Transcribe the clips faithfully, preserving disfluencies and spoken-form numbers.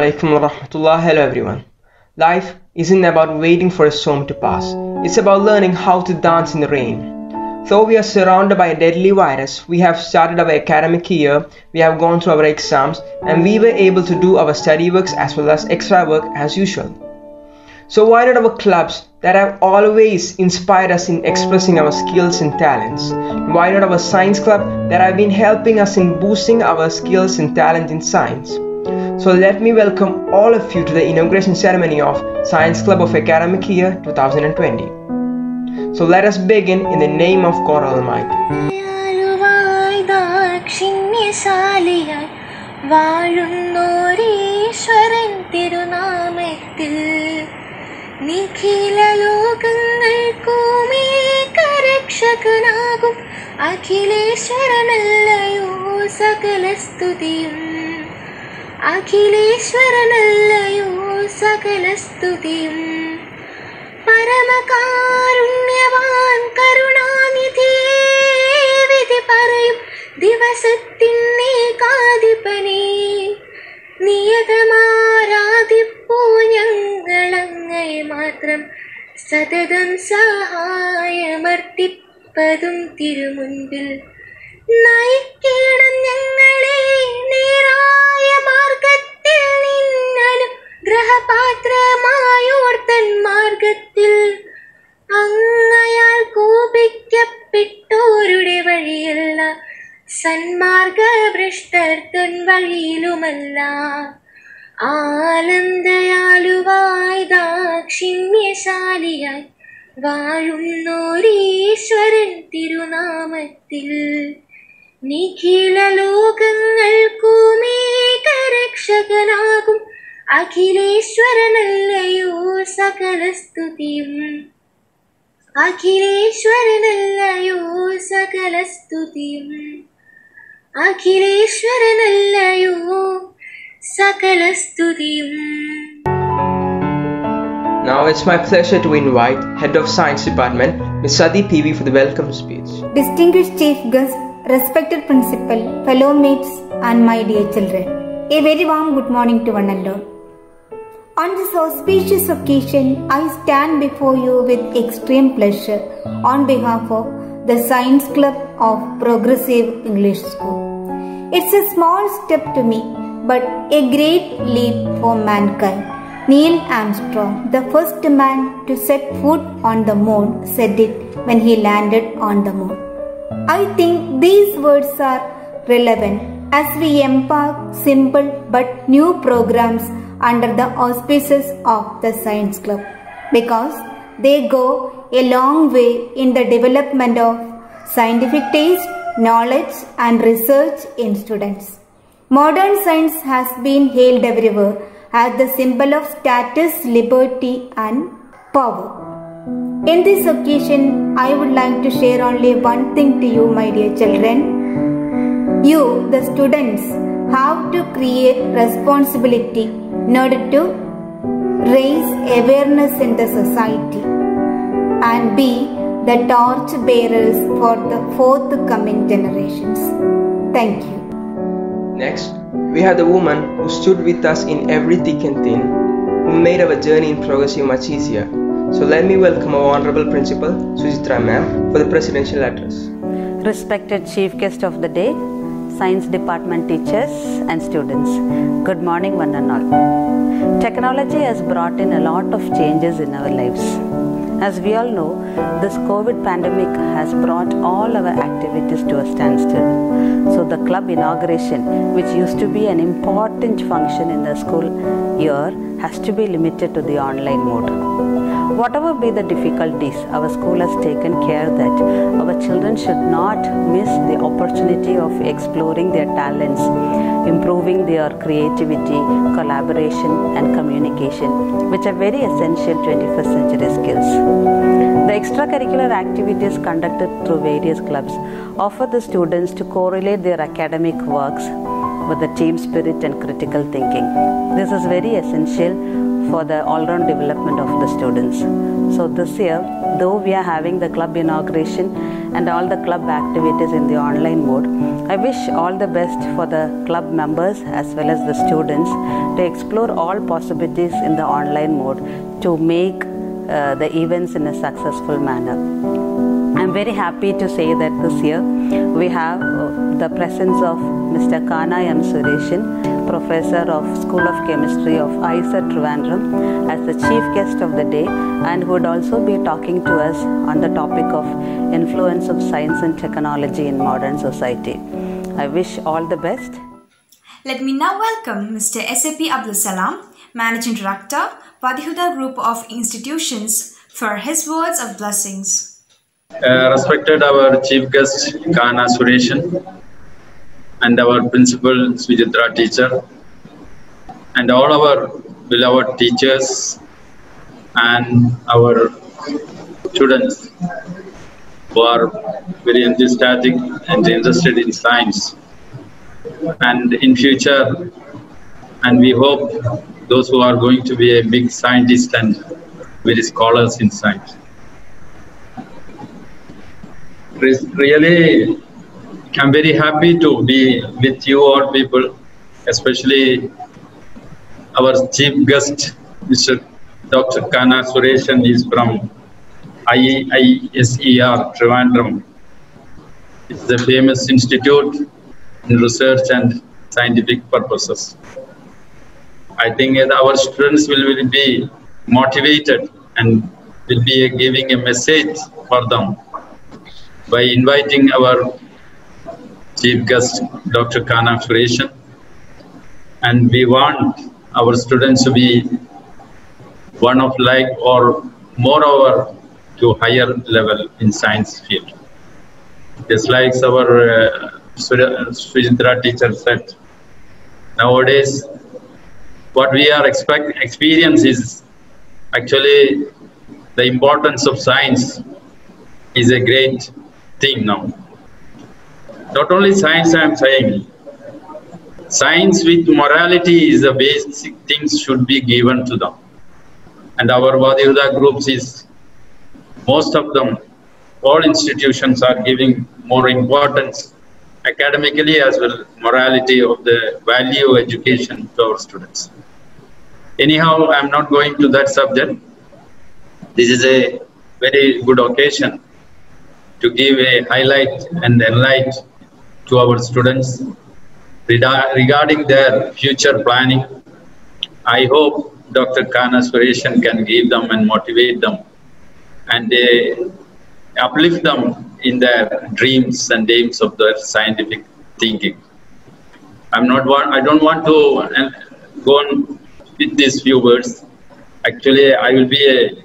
alaikum wa rahmatullah. Hello everyone. Life isn't about waiting for a storm to pass. It's about learning how to dance in the rain. Though we are surrounded by a deadly virus, we have started our academic year, we have gone through our exams, and we were able to do our study works as well as extra work as usual. So why not our clubs that have always inspired us in expressing our skills and talents? Why not our science club that have been helping us in boosting our skills and talent in science? So let me welcome all of you to the inauguration ceremony of Science Club of Academic Year twenty twenty. So let us begin in the name of God Almighty. Nikhila ലോകങ്ങൾക്കുമേ കരക്ഷകനാകും അഖിലേശ്വരനല്ലയോ സകലസ്തുതിയും അഖിലേശ്വരനല്ലയോ സകലസ്തുതിയും പരമകാരുണ്യവാൻ കരുണാനിധിയേ വിധി പറയും ദിവസത്തിൻ ഏകാധിപനേ നിയതമാരാധിപ്പൂ ഞങ്ങളങ്ങയെ മാത്രം സതതം സഹായമർത്തിപ്പതും തിരുമുൻപിൽ നയിക്കണം ഞങ്ങളെ നേരായ മാർഗത്തിൽ നിന്നനുഗ്രഹപാത്രമായോർത്തൻ മാർഗത്തിൽ അങ്ങയാൽ കോപിക്കപ്പെട്ടോരുടെ വഴിയല്ല സന്മാർഗഭ്രഷ്ടർ തൻ വഴിയിലുമല്ല ആലംദയാലുവായി ദാക്ഷിണ്യശാലിയായി വാഴുന്നോരീശ്വരൻ തിരുനാമത്തിൽ Nikhila ലോകങ്ങൾക്കുമേകരക്ഷകനാകും അഖിലേശ്വരനല്ലയോ സകലസ്തുതിയും അഖിലേശ്വരനല്ലയോ സകലസ്തുതിയും അഖിലേശ്വരനല്ലയോ സകലസ്തുതിയും. Now it's my pleasure to invite Head of Science Department, Miz Sadi P V for the welcome speech. Distinguished Chief Guest, respected Principal, fellow mates and my dear children, a very warm good morning to one and all. On this auspicious occasion, I stand before you with extreme pleasure on behalf of the Science Club of Progressive English School. It's a small step to me, but a great leap for mankind. Neil Armstrong, the first man to set foot on the moon, said it when he landed on the moon. I think these words are relevant as we embark simple but new programs under the auspices of the Science Club, because they go a long way in the development of scientific taste, knowledge and research in students. Modern science has been hailed everywhere as the symbol of status, liberty and power. In this occasion, I would like to share only one thing to you, my dear children. You, the students, have to create responsibility in order to raise awareness in the society and be the torch bearers for the forthcoming generations. Thank you. Next, we have the woman who stood with us in every thick and thin, who made our journey in Progressive much easier. So let me welcome our Honorable Principal, Sujitra Ma'am, for the Presidential Address. Respected Chief Guest of the Day, Science Department teachers and students, good morning one and all. Technology has brought in a lot of changes in our lives. As we all know, this COVID pandemic has brought all our activities to a standstill. So the club inauguration, which used to be an important function in the school year, has to be limited to the online mode. Whatever be the difficulties, our school has taken care that our children should not miss the opportunity of exploring their talents, improving their creativity, collaboration and communication, which are very essential twenty-first century skills. The extracurricular activities conducted through various clubs offer the students to correlate their academic works with the team spirit and critical thinking. This is very essential for the all-round development of the students. So this year, though we are having the club inauguration and all the club activities in the online mode, I wish all the best for the club members as well as the students to explore all possibilities in the online mode to make uh, the events in a successful manner. I am very happy to say that this year we have uh, the presence of Mister Kana M. Sureshan, Professor of School of Chemistry of I S A Trivandrum, as the chief guest of the day, and who would also be talking to us on the topic of influence of science and technology in modern society. I wish all the best. Let me now welcome Mister S A P Abdul Salam, Managing Director, Wadihuda Group of Institutions, for his words of blessings. Uh, respected our chief guest Kana Sureshan and our principal Swijitra teacher and all our beloved teachers and our students who are very enthusiastic and interested in science and in future, and we hope those who are going to be a big scientist and very scholars in science. Really, I'm very happy to be with you all people, especially our chief guest, Mister Doctor Kana Sureshan, is from I I S E R Trivandrum. It's the famous institute in research and scientific purposes. I think our students will, will be motivated and will be giving a message for them by inviting our chief guest, Doctor Kana Sureshan. And we want our students to be one of like or moreover to higher level in science field. Just like our uh, Swijitra teacher said, nowadays what we are expect experience is actually the importance of science is a great thing now. Not only science, I am saying, science with morality is the basic things should be given to them. And our Wadihuda groups is, most of them, all institutions are giving more importance academically as well morality of the value education to our students. Anyhow, I am not going to that subject. This is a very good occasion to give a highlight and enlight to our students regarding their future planning. I hope Doctor Kana Sureshan can give them and motivate them and uh, uplift them in their dreams and aims of their scientific thinking. I'm not want, I don't want to go on with these few words. Actually, I will be a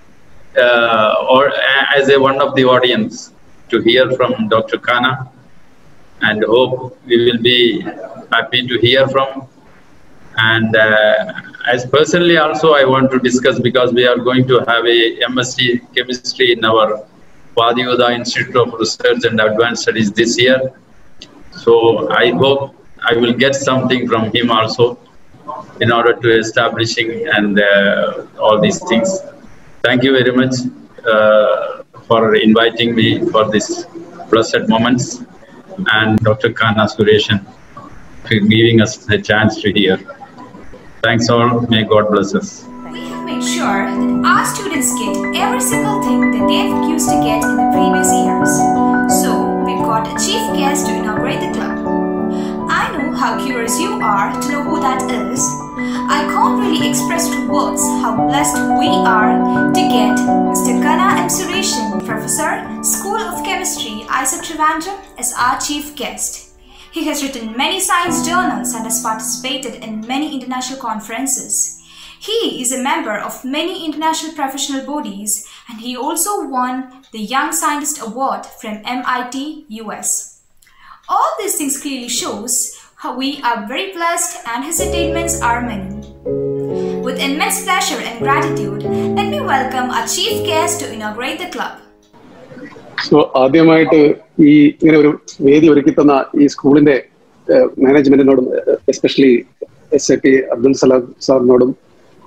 Uh, or as a one of the audience to hear from Doctor Kana, and hope we will be happy to hear from. And uh, as personally also I want to discuss, because we are going to have a M S c chemistry in our Wadihuda Institute of Research and Advanced Studies this year. So I hope I will get something from him also in order to establishing and uh, all these things. Thank you very much uh, for inviting me for this blessed moments, and Doctor Kana Sureshan for giving us a chance to hear. Thanks all. May God bless us. We have made sure that our students get every single thing that they've used to get in the previous years. So we've got a chief guest to inaugurate the club. I know how curious you are to know who that is. I can't really express to words how blessed we are to get Mister Kana M. Sureshan, Professor, School of Chemistry, I S A Trivandrum, as our chief guest. He has written many science journals and has participated in many international conferences. He is a member of many international professional bodies, and he also won the Young Scientist Award from M I T U S. All these things clearly shows how we are very blessed and his attainments are many. With immense pleasure and gratitude, let me welcome our chief guest to inaugurate the club. So, ആദ്യമായിട്ട് ഈ ഇങ്ങനെ ഒരു വേദി ഒരുക്കി തന്ന ഈ സ്കൂളിന്റെ മാനേജ്മെന്റിനോടും especially S A P Abdul Salam സാറിനോടും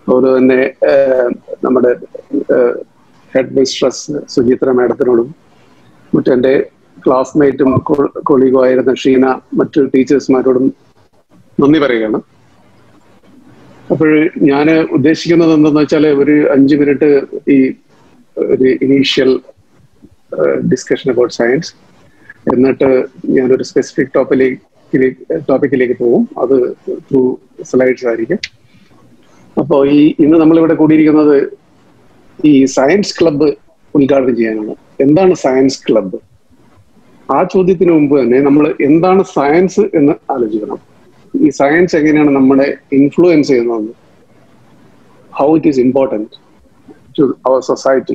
അതുപോലെ തന്നെ നമ്മുടെ ഹെഡ് മിസ്ട്രസ് സുചിത്ര മാഡത്തിനോടും മറ്റെൻ്റെ ക്ലാസ്മേറ്റും കൊളീഗും ആയിരുന്ന ഷീന മറ്റു ടീച്ചേഴ്സ്മാരോടും നന്ദി പറയുകയാണ്. അപ്പോൾ ഞാൻ ഉദ്ദേശിക്കുന്നത് എന്തെന്ന് വെച്ചാൽ ഒരു അഞ്ച് മിനിറ്റ് ഈ ഒരു ഇനീഷ്യൽ ഡിസ്കഷൻ അബൌട്ട് സയൻസ്, എന്നിട്ട് ഞാനൊരു സ്പെസിഫിക് ടോപ്പിലേക്ക് ടോപ്പിക്കിലേക്ക് പോകും. അത് ത്രൂ സ്ലൈഡ്സ് ആയിരിക്കും. അപ്പോൾ ഈ ഇന്ന് നമ്മളിവിടെ കൂടിയിരിക്കുന്നത് ഈ സയൻസ് ക്ലബ്ബ് ഉദ്ഘാടനം ചെയ്യാനാണ്. എന്താണ് സയൻസ് ക്ലബ്ബ്? ആ ചോദ്യത്തിന് മുമ്പ് തന്നെ നമ്മൾ എന്താണ് സയൻസ് എന്ന് ആലോചിക്കണം. ഈ സയൻസ് എങ്ങനെയാണ് നമ്മളെ ഇൻഫ്ലുവൻസ് ചെയ്യുന്നത്, how it is important to our society.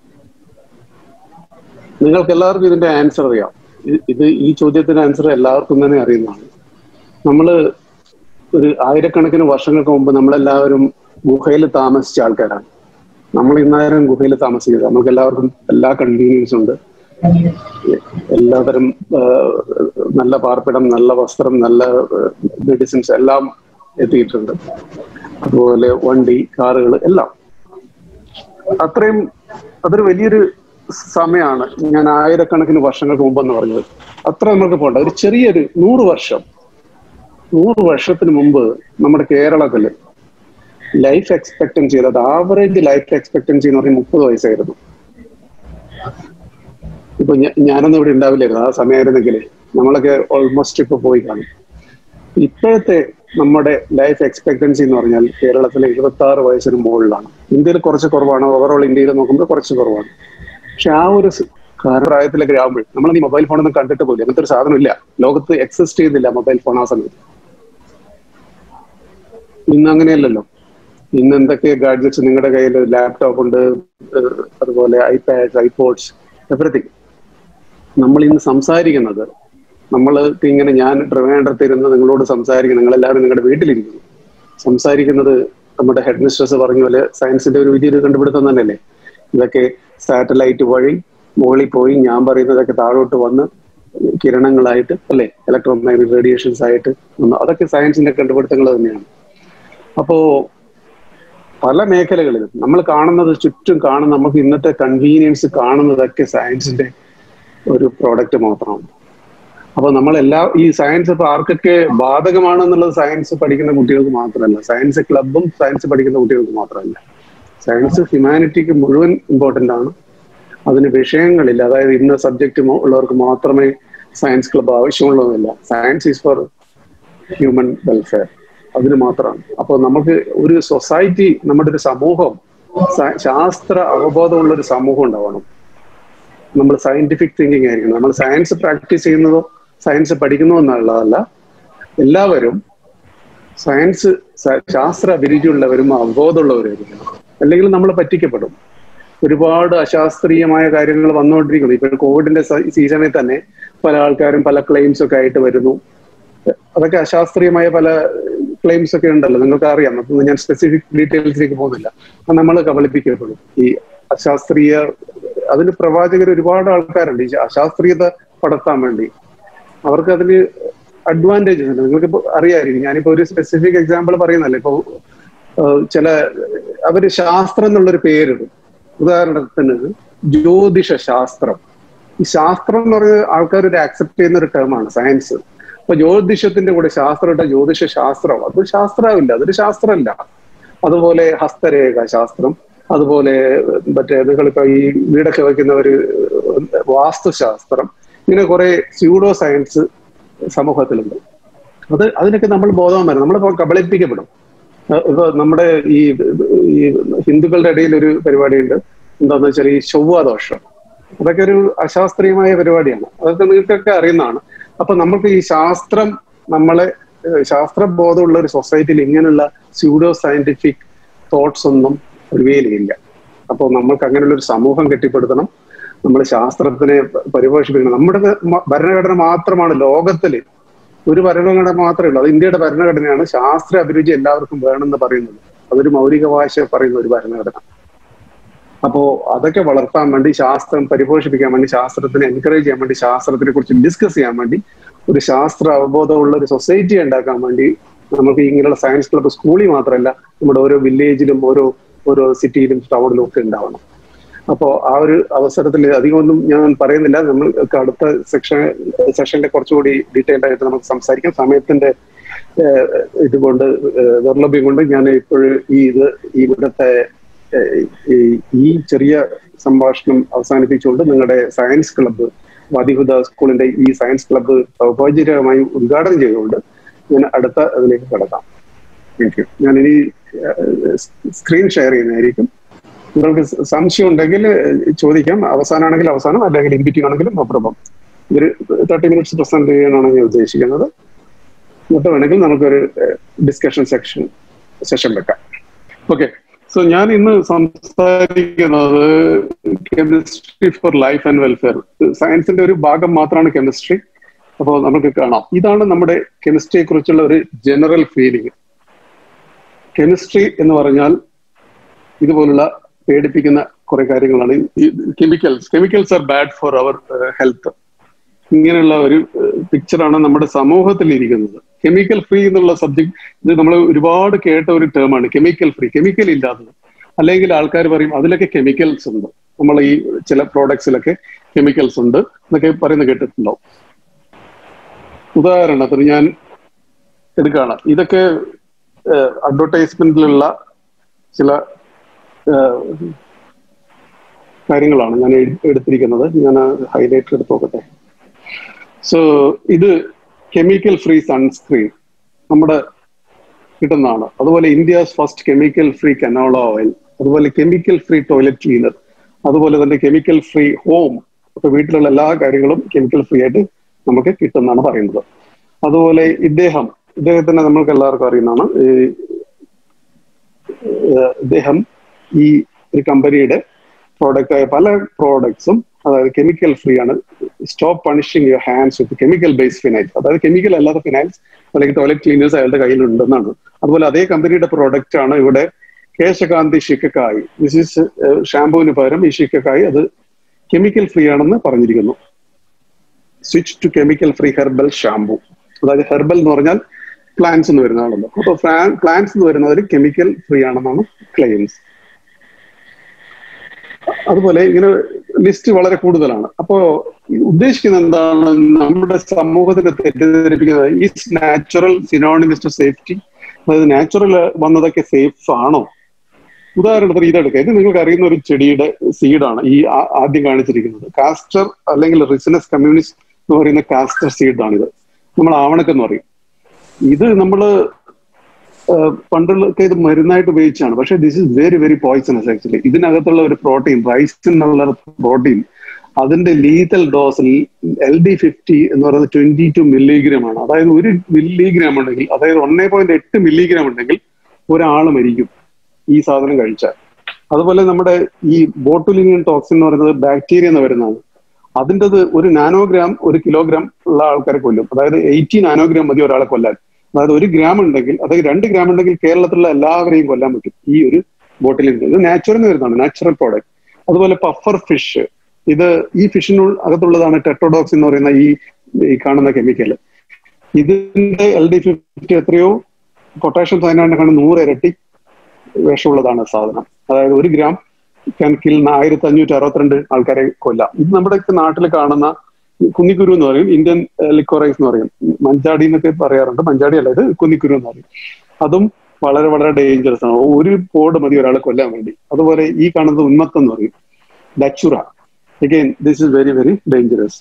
നിങ്ങൾക്ക് എല്ലാവർക്കും ഇതിന്റെ ആൻസർ അറിയാം. ഇത് ഈ ചോദ്യത്തിന്റെ ആൻസർ എല്ലാവർക്കും തന്നെ അറിയുന്നതാണ്. നമ്മൾ ഒരു ആയിരക്കണക്കിന് വർഷങ്ങൾക്ക് മുമ്പ് നമ്മളെല്ലാവരും ഗുഹയിൽ താമസിച്ച ആൾക്കാരാണ്. നമ്മൾ ഇന്നേരം ഗുഹയിൽ താമസിക്കുക. നമുക്ക് എല്ലാവർക്കും എല്ലാ കൺവീനിയൻസും ഉണ്ട്. എല്ലാതരം നല്ല പാർപ്പിടം, നല്ല വസ്ത്രം, നല്ല മെഡിസിൻസ് എല്ലാം എത്തിയിട്ടുണ്ട്. അതുപോലെ വണ്ടി, കാറുകൾ എല്ലാം. അത്രയും അതൊരു വലിയൊരു സമയമാണ് ഞാൻ ആയിരക്കണക്കിന് വർഷങ്ങൾക്ക് മുമ്പെന്ന് പറഞ്ഞത്. അത്ര നമുക്ക് പോകണ്ട. ഒരു ചെറിയൊരു നൂറ് വർഷം നൂറ് വർഷത്തിന് മുമ്പ് നമ്മുടെ കേരളത്തില് ലൈഫ് എക്സ്പെക്ടൻസി, അതായത് ആവറേജ് ലൈഫ് എക്സ്പെക്ടൻസി എന്ന് പറഞ്ഞാൽ മുപ്പത് വയസ്സായിരുന്നു. ഇപ്പൊ ഞാനൊന്നും ഇവിടെ ഉണ്ടാവില്ലായിരുന്നു. ആ സമയമായിരുന്നെങ്കിൽ നമ്മളൊക്കെ ഓൾമോസ്റ്റ് ഇപ്പൊ പോയി കാണും. ഇപ്പോഴത്തെ നമ്മുടെ ലൈഫ് എക്സ്പെക്ടൻസി എന്ന് പറഞ്ഞാൽ കേരളത്തിലെ എഴുപത്തി ആറ് വയസ്സിന് മുകളിലാണ്. ഇന്ത്യയിൽ കുറച്ച് കുറവാണ്. ഓവറോൾ ഇന്ത്യയിൽ നോക്കുമ്പോൾ കുറച്ച് കുറവാണ്. പക്ഷെ ആ ഒരു പ്രായത്തിലൊക്കെ ആകുമ്പോൾ നമ്മൾ ഈ മൊബൈൽ ഫോണൊന്നും കണ്ടിട്ട് പോലും അങ്ങനത്തെ ഒരു സാധനം ഇല്ല. ലോകത്ത് എക്സിസ്റ്റ് ചെയ്യുന്നില്ല മൊബൈൽ ഫോൺ ആ സമയത്ത്. ഇന്ന് അങ്ങനെയല്ലല്ലോ. ഇന്ന് എന്തൊക്കെ ഗാഡ്ജറ്റ്സ് നിങ്ങളുടെ കയ്യിൽ, ലാപ്ടോപ്പ് ഉണ്ട്, അതുപോലെ ഐപാഡ്സ്, ഐപോഡ്സ്, എവറിത്തിങ്. നമ്മൾ ഇന്ന് സംസാരിക്കുന്നത്, നമ്മൾ ഇങ്ങനെ ഞാൻ ട്രിവാൻഡ്രത്തിരുന്ന് നിങ്ങളോട് സംസാരിക്കുന്നു, നിങ്ങളെല്ലാവരും നിങ്ങളുടെ വീട്ടിലിരിക്കുന്നു. സംസാരിക്കുന്നത് നമ്മുടെ ഹെഡ് മിസ്ട്രസ് പറഞ്ഞ പോലെ സയൻസിന്റെ ഒരു വലിയൊരു കണ്ടുപിടുത്തം തന്നെയല്ലേ. ഇതൊക്കെ സാറ്റലൈറ്റ് വഴി മുകളിൽ പോയി ഞാൻ പറയുന്നതൊക്കെ താഴോട്ട് വന്ന് കിരണങ്ങളായിട്ട് അല്ലെ, ഇലക്ട്രോ മാഗ്നറ്റിക് റേഡിയേഷൻസ് ആയിട്ട് വന്നു. അതൊക്കെ സയൻസിന്റെ കണ്ടുപിടുത്തങ്ങൾ തന്നെയാണ്. അപ്പോ പല മേഖലകളിലും നമ്മൾ കാണുന്നത്, ചുറ്റും കാണുന്ന നമുക്ക് ഇന്നത്തെ കൺവീനിയൻസ് കാണുന്നതൊക്കെ സയൻസിന്റെ ഒരു പ്രോഡക്റ്റ് മാത്രമാണ്. അപ്പൊ നമ്മളെല്ലാ ഈ സയൻസ് ഇപ്പൊ ആർക്കൊക്കെ ബാധകമാണെന്നുള്ളത് സയൻസ് പഠിക്കുന്ന കുട്ടികൾക്ക് മാത്രമല്ല, സയൻസ് ക്ലബും സയൻസ് പഠിക്കുന്ന കുട്ടികൾക്ക് മാത്രമല്ല. സയൻസ് ഹ്യൂമാനിറ്റിക്ക് മുഴുവൻ ഇമ്പോർട്ടൻ്റ് ആണ്. അതിന് വിഷയങ്ങളില്ല. അതായത് ഇന്ന സബ്ജക്റ്റ് ഉള്ളവർക്ക് മാത്രമേ സയൻസ് ക്ലബ് ആവശ്യമുള്ളതല്ല. Science is for human welfare, അതിന് മാത്രമാണ്. അപ്പോൾ നമുക്ക് ഒരു സൊസൈറ്റി, നമ്മുടെ ഒരു സമൂഹം ശാസ്ത്ര അവബോധമുള്ള ഒരു സമൂഹം ഉണ്ടാവണം. നമ്മൾ സയന്റിഫിക് തിങ്കിങ് ആയിരിക്കണം. നമ്മൾ സയൻസ് പ്രാക്ടീസ് ചെയ്യുന്നതോ സയൻസ് പഠിക്കുന്നതോ എന്നുള്ളതല്ല. എല്ലാവരും സയൻസ് ശാസ്ത്ര അഭിരുചിയുള്ളവരും അവബോധമുള്ളവരായിരിക്കണം. അല്ലെങ്കിൽ നമ്മൾ പറ്റിക്കപ്പെടും. ഒരുപാട് അശാസ്ത്രീയമായ കാര്യങ്ങൾ വന്നുകൊണ്ടിരിക്കുന്നു. ഇപ്പോൾ കോവിഡിന്റെ സീസണിൽ തന്നെ പല ആൾക്കാരും പല ക്ലെയിംസ് ഒക്കെ ആയിട്ട് വരുന്നു. അതൊക്കെ അശാസ്ത്രീയമായ പല ക്ലെയിംസ് ഒക്കെ ഉണ്ടല്ലോ, നിങ്ങൾക്ക് അറിയാം. അപ്പൊ ഞാൻ സ്പെസിഫിക് ഡീറ്റെയിൽസിലേക്ക് പോകുന്നില്ല. അത് നമ്മൾ കബളിപ്പിക്കപ്പെടും. ഈ അശാസ്ത്രീയ അതിന് പ്രവാചകർ ഒരുപാട് ആൾക്കാരുണ്ട് ഈ അശാസ്ത്രീയത പടർത്താൻ വേണ്ടി. അവർക്ക് അതിന് അഡ്വാൻറ്റേജസ് ഉണ്ട്. നിങ്ങൾക്കിപ്പോ അറിയാമായിരിക്കും. ഞാനിപ്പോ ഒരു സ്പെസിഫിക് എക്സാമ്പിൾ പറയുന്നല്ലേ. ഇപ്പൊ ചില അവര് ശാസ്ത്രം എന്നുള്ളൊരു പേരിടും. ഉദാഹരണത്തിന് ജ്യോതിഷ ശാസ്ത്രം. ഈ ശാസ്ത്രം എന്ന് പറയുന്നത് ആൾക്കാർ ഒരു ആക്സെപ്റ്റ് ചെയ്യുന്ന ഒരു ടേമാണ് സയൻസ്. അപ്പൊ ജ്യോതിഷത്തിന്റെ കൂടെ ശാസ്ത്രം ഇട്ട ജ്യോതിഷ ശാസ്ത്രം, അത് ശാസ്ത്രമില്ല, അതൊരു ശാസ്ത്രമല്ല. അതുപോലെ ഹസ്തരേഖ ശാസ്ത്രം, അതുപോലെ മറ്റേ നിങ്ങളിപ്പോ ഈ വീടൊക്കെ വയ്ക്കുന്നവര് വാസ്തുശാസ്ത്രം, ഇങ്ങനെ കുറെ സ്യൂഡോ സയൻസ് സമൂഹത്തിലുണ്ട്. അത് അതിനൊക്കെ നമ്മൾ ബോധവാൻ വരണം. നമ്മളിപ്പോൾ കബളിപ്പിക്കപ്പെടും. ഇപ്പൊ നമ്മുടെ ഈ ഈ ഹിന്ദുക്കളുടെ ഇടയിൽ ഒരു പരിപാടിയുണ്ട്. എന്താന്ന് വെച്ചാൽ ഈ ചൊവ്വാദോഷം. അതൊക്കെ ഒരു അശാസ്ത്രീയമായ പരിപാടിയാണ്. അതൊക്കെ നിങ്ങൾക്കൊക്കെ അറിയുന്നതാണ്. അപ്പൊ നമുക്ക് ഈ ശാസ്ത്രം, നമ്മളെ ശാസ്ത്രബോധമുള്ള ഒരു സൊസൈറ്റിയിൽ ഇങ്ങനെയുള്ള സ്യൂഡോ സയന്റിഫിക് തോട്ട്സ് ഒന്നും റിവീലില്ല. അപ്പോൾ നമ്മൾക്ക് അങ്ങനെയുള്ള ഒരു സമൂഹം കെട്ടിപ്പടുത്തണം. നമ്മൾ ശാസ്ത്രത്തിനെ പരിപോഷിപ്പിക്കണം. നമ്മുടെ ഭരണഘടന മാത്രമാണ് ലോകത്തില് ഒരു ഭരണഘടന മാത്രമേ ഉള്ളൂ. അത് ഇന്ത്യയുടെ ഭരണഘടനയാണ്. ശാസ്ത്ര അഭിരുചി എല്ലാവർക്കും വേണമെന്ന് പറയുന്നത്. അതൊരു മൗലികാവകാശ പറയുന്ന ഒരു ഭരണഘടന. അപ്പോ അതൊക്കെ വളർത്താൻ വേണ്ടി, ശാസ്ത്രം പരിപോഷിപ്പിക്കാൻ വേണ്ടി, ശാസ്ത്രത്തിനെ എൻകറേജ് ചെയ്യാൻ വേണ്ടി, ശാസ്ത്രത്തിനെ കുറിച്ച് ഡിസ്കസ് ചെയ്യാൻ വേണ്ടി ഒരു ശാസ്ത്ര അവബോധമുള്ള ഒരു സൊസൈറ്റി ഉണ്ടാക്കാൻ വേണ്ടി നമുക്ക് ഇങ്ങനെയുള്ള സയൻസ് ക്ലബ്ബ് സ്കൂളിൽ മാത്രമല്ല നമ്മുടെ ഓരോ വില്ലേജിലും ഓരോ ഓരോ സിറ്റിയിലും ടൗണിലും ഒക്കെ ഉണ്ടാവണം. അപ്പോൾ ആ ഒരു അവസരത്തിൽ അധികമൊന്നും ഞാൻ പറയുന്നില്ല. നമ്മൾ അടുത്ത സെക്ഷൻ സെഷനിലെ കുറച്ചുകൂടി ഡീറ്റെയിൽഡ് ആയിട്ട് നമുക്ക് സംസാരിക്കാം. സമയത്തിന്റെ ഇതുകൊണ്ട് ദൗർലഭ്യം കൊണ്ട് ഞാൻ ഇപ്പോഴും ഈ ഇത് ഇവിടുത്തെ ഈ ചെറിയ സംഭാഷണം അവസാനിപ്പിച്ചുകൊണ്ട് നിങ്ങളുടെ സയൻസ് ക്ലബ്ബ് വാദിഹുദ സ്കൂളിന്റെ ഈ സയൻസ് ക്ലബ്ബ് ഔപചാരികമായി ഉദ്ഘാടനം ചെയ്തുകൊണ്ട് ഞാൻ അടുത്ത അതിലേക്ക് കടക്കാം. Thank you. ഞാനിനി സ്ക്രീൻ ഷെയർ ചെയ്യുന്നതായിരിക്കും. നിങ്ങൾക്ക് സംശയം ഉണ്ടെങ്കിൽ ചോദിക്കാം. അവസാനമാണെങ്കിൽ അവസാനം, അല്ലെങ്കിൽ ഇൻ ബിറ്റ്വീൻ ആണെങ്കിലും അപ്പുറം. ഒരു തേർട്ടി മിനിറ്റ്സ് പ്രസന്റ് ചെയ്യാനാണ് ഞാൻ ഉദ്ദേശിക്കുന്നത്. എന്നിട്ട് വേണമെങ്കിൽ നമുക്കൊരു ഡിസ്കഷൻ സെക്ഷൻ സെഷൻ വെക്കാം. ഓക്കെ, സോ ഞാൻ ഇന്ന് സംസാരിക്കുന്നത് chemistry for life and welfare. സയൻസിന്റെ ഒരു ഭാഗം മാത്രമാണ് കെമിസ്ട്രി. അപ്പോൾ നമുക്ക് കാണാം, ഇതാണ് നമ്മുടെ കെമിസ്ട്രിയെ കുറിച്ചുള്ള ഒരു ജനറൽ ഫീലിംഗ്. കെമിസ്ട്രി എന്ന് പറഞ്ഞാൽ ഇതുപോലുള്ള പേടിപ്പിക്കുന്ന കുറെ കാര്യങ്ങളാണ്. Chemicals chemicals are bad for our health. ഇങ്ങനെയുള്ള ഒരു പിക്ചറാണ് നമ്മുടെ സമൂഹത്തിൽ ഇരിക്കുന്നത്. കെമിക്കൽ ഫ്രീ എന്നുള്ള സബ്ജക്ട് ഇത് നമ്മൾ ഒരുപാട് കേട്ട ഒരു ടേമാണ്. കെമിക്കൽ ഫ്രീ, കെമിക്കൽ ഇല്ലാത്തത്. അല്ലെങ്കിൽ ആൾക്കാർ പറയും അതിലൊക്കെ കെമിക്കൽസ് ഉണ്ട്, നമ്മൾ ഈ ചില പ്രോഡക്ട്സിലൊക്കെ കെമിക്കൽസ് ഉണ്ട് എന്നൊക്കെ പറയുന്നത് കേട്ടിട്ടുണ്ടാവും. ഉദാഹരണത്തിന് ഞാൻ എടുക്കുകയാണ്, ഇതൊക്കെ അഡ്വർടൈസ്മെന്റിലുള്ള ചില കാര്യങ്ങളാണ് ഞാൻ എടുത്തിരിക്കുന്നത്. ഞാൻ ഹൈലൈറ്റർ എടുത്ത് നോക്കട്ടെ. സോ ഇത് കെമിക്കൽ ഫ്രീ സൺസ്ക്രീൻ നമ്മുടെ കിട്ടുന്നതാണ്. അതുപോലെ India's first chemical free canola oil, അതുപോലെ കെമിക്കൽ ഫ്രീ ടോയ്ലറ്റ് ക്ലീനർ, അതുപോലെ തന്നെ കെമിക്കൽ ഫ്രീ ഹോം. അപ്പൊ വീട്ടിലുള്ള എല്ലാ കാര്യങ്ങളും കെമിക്കൽ ഫ്രീ ആയിട്ട് നമുക്ക് കിട്ടുന്നതാണ് പറയുന്നത്. അതുപോലെ ഇദ്ദേഹം ഇദ്ദേഹത്തിന് നമ്മൾക്ക് എല്ലാവർക്കും അറിയുന്നതാണ്. ഇദ്ദേഹം ഈ ഒരു കമ്പനിയുടെ പ്രോഡക്റ്റ് ആയ പല പ്രോഡക്ട്സും അതായത് കെമിക്കൽ ഫ്രീ ആണ്. Stop punishing your hands with chemical based phenyls, അതായത് കെമിക്കൽ അല്ലാത്ത ഫിനൈൽസ് അല്ലെങ്കിൽ ടോയ്ലറ്റ് ക്ലീനേഴ്സ് അയാളുടെ കയ്യിലുണ്ടെന്നാണ്. അതുപോലെ അതേ കമ്പനിയുടെ പ്രോഡക്റ്റ് ആണ് ഇവിടെ കേശകാന്തി ഷിക്കക്കായി. ദിസ് ഈസ് ഷാമ്പുവിന് പകരം ഈ ഷിക്കക്കായി അത് കെമിക്കൽ ഫ്രീ ആണെന്ന് പറഞ്ഞിരിക്കുന്നു. Switch to chemical free herbal shampoo, അതായത് ഹെർബൽ എന്ന് പറഞ്ഞാൽ പ്ലാന്റ്സ് എന്ന് വരുന്നതാണല്ലോ. അപ്പോൾ പ്ലാന്റ്സ് എന്ന് വരുന്നതിൽ കെമിക്കൽ ഫ്രീ ആണെന്നാണ് ക്ലെയിംസ്. അതുപോലെ ഇങ്ങനെ ലിസ്റ്റ് വളരെ കൂടുതലാണ്. അപ്പോ ഉദ്ദേശിക്കുന്നത് എന്താണ്? നമ്മുടെ സമൂഹത്തിന് തെറ്റിദ്ധരിപ്പിക്കുന്നത് is natural synonymous to safety, അതായത് നാച്ചുറൽ വന്നതൊക്കെ സേഫ് ആണോ? ഉദാഹരണത്തിന് ഇതെടുക്കുക. ഇത് നിങ്ങൾക്ക് അറിയുന്ന ഒരു ചെടിയുടെ സീഡാണ് ഈ ആദ്യം കാണിച്ചിരിക്കുന്നത്. കാസ്റ്റർ അല്ലെങ്കിൽ റിസിനസ് കമ്മ്യൂണിസ്റ്റ് എന്ന് പറയുന്ന കാസ്റ്റർ സീഡാണിത്. നമ്മൾ ആവണക്കെന്ന് പറയും. ഇത് നമ്മള് പണ്ടുള്ളൊക്കെ ഇത് മരുന്നായിട്ട് ഉപയോഗിച്ചാണ്. പക്ഷെ this is very very poisonous actually. ഇതിനകത്തുള്ള ഒരു പ്രോട്ടീൻ, റൈസിൻ എന്നുള്ള പ്രോട്ടീൻ, അതിന്റെ lethal dose L D fifty എന്ന് പറയുന്നത് ട്വന്റി ടു മില്ലിഗ്രാം ആണ്. അതായത് ഒരു മില്ലിഗ്രാം ഉണ്ടെങ്കിൽ, അതായത് ഒന്നേ പോയിന്റ് എട്ട് മില്ലിഗ്രാം ഉണ്ടെങ്കിൽ ഒരാൾ മരിക്കും ഈ സാധനം കഴിച്ചാൽ. അതുപോലെ നമ്മുടെ ഈ ബോട്ടുലിനിയൻ ടോക്സിൻ എന്ന് പറയുന്നത് ബാക്ടീരിയ എന്ന് വരുന്നതാണ്. അതിൻ്റെത് ഒരു നാനോഗ്രാം ഒരു കിലോഗ്രാം ഉള്ള ആൾക്കാരെ കൊല്ലും. അതായത് എയ്റ്റി നാനോഗ്രാം മതി ഒരാളെ കൊല്ലാൻ. അതായത് ഒരു ഗ്രാം ഉണ്ടെങ്കിൽ, അതായത് രണ്ട് ഗ്രാം ഉണ്ടെങ്കിൽ കേരളത്തിലുള്ള എല്ലാവരെയും കൊല്ലാൻ പറ്റും ഈ ഒരു ബോട്ടിലിന്റെ. ഇത് നാച്ചുറൽ വരുന്നതാണ്, നാച്ചുറൽ പ്രോഡക്റ്റ്. അതുപോലെ പഫർ ഫിഷ്, ഇത് ഈ ഫിഷിന് അകത്തുള്ളതാണ് ടെട്രോഡോക്സിൻ എന്ന് പറയുന്ന ഈ ഈ കാണുന്ന കെമിക്കൽ. ഇതിന്റെ എൽ ഡി ഫിഫ്റ്റി എത്രയോ പൊട്ടാഷ്യം സയനൈഡിനെക്കാളും നൂറ് ഇരട്ടി വിഷമുള്ളതാണ് സാധനം. അതായത് ഒരു ഗ്രാം ക്യാൻ കിൽ ആയിരത്തി അഞ്ഞൂറ്റി അറുപത്തിരണ്ട് ആൾക്കാരെ കൊല്ലാം. ഇത് നമ്മുടെ നാട്ടിൽ കാണുന്ന കുന്നിക്കുരു എന്ന് പറയും, ഇന്ത്യൻ ലിക്കോറൈസ് എന്ന് പറയും, മഞ്ചാടി എന്നൊക്കെ പറയാറുണ്ട്. മഞ്ചാടി അല്ല, ഇത് കുന്നിക്കുരു എന്ന് പറയും. അതും വളരെ വളരെ ഡേഞ്ചറസ് ആണ്. ഒരു പോഡ് മതി ഒരാളെ കൊല്ലാൻ വേണ്ടി. അതുപോലെ ഈ കാണുന്നത് ഉന്മത്തം എന്ന് പറയും, datura. Again this is very very dangerous.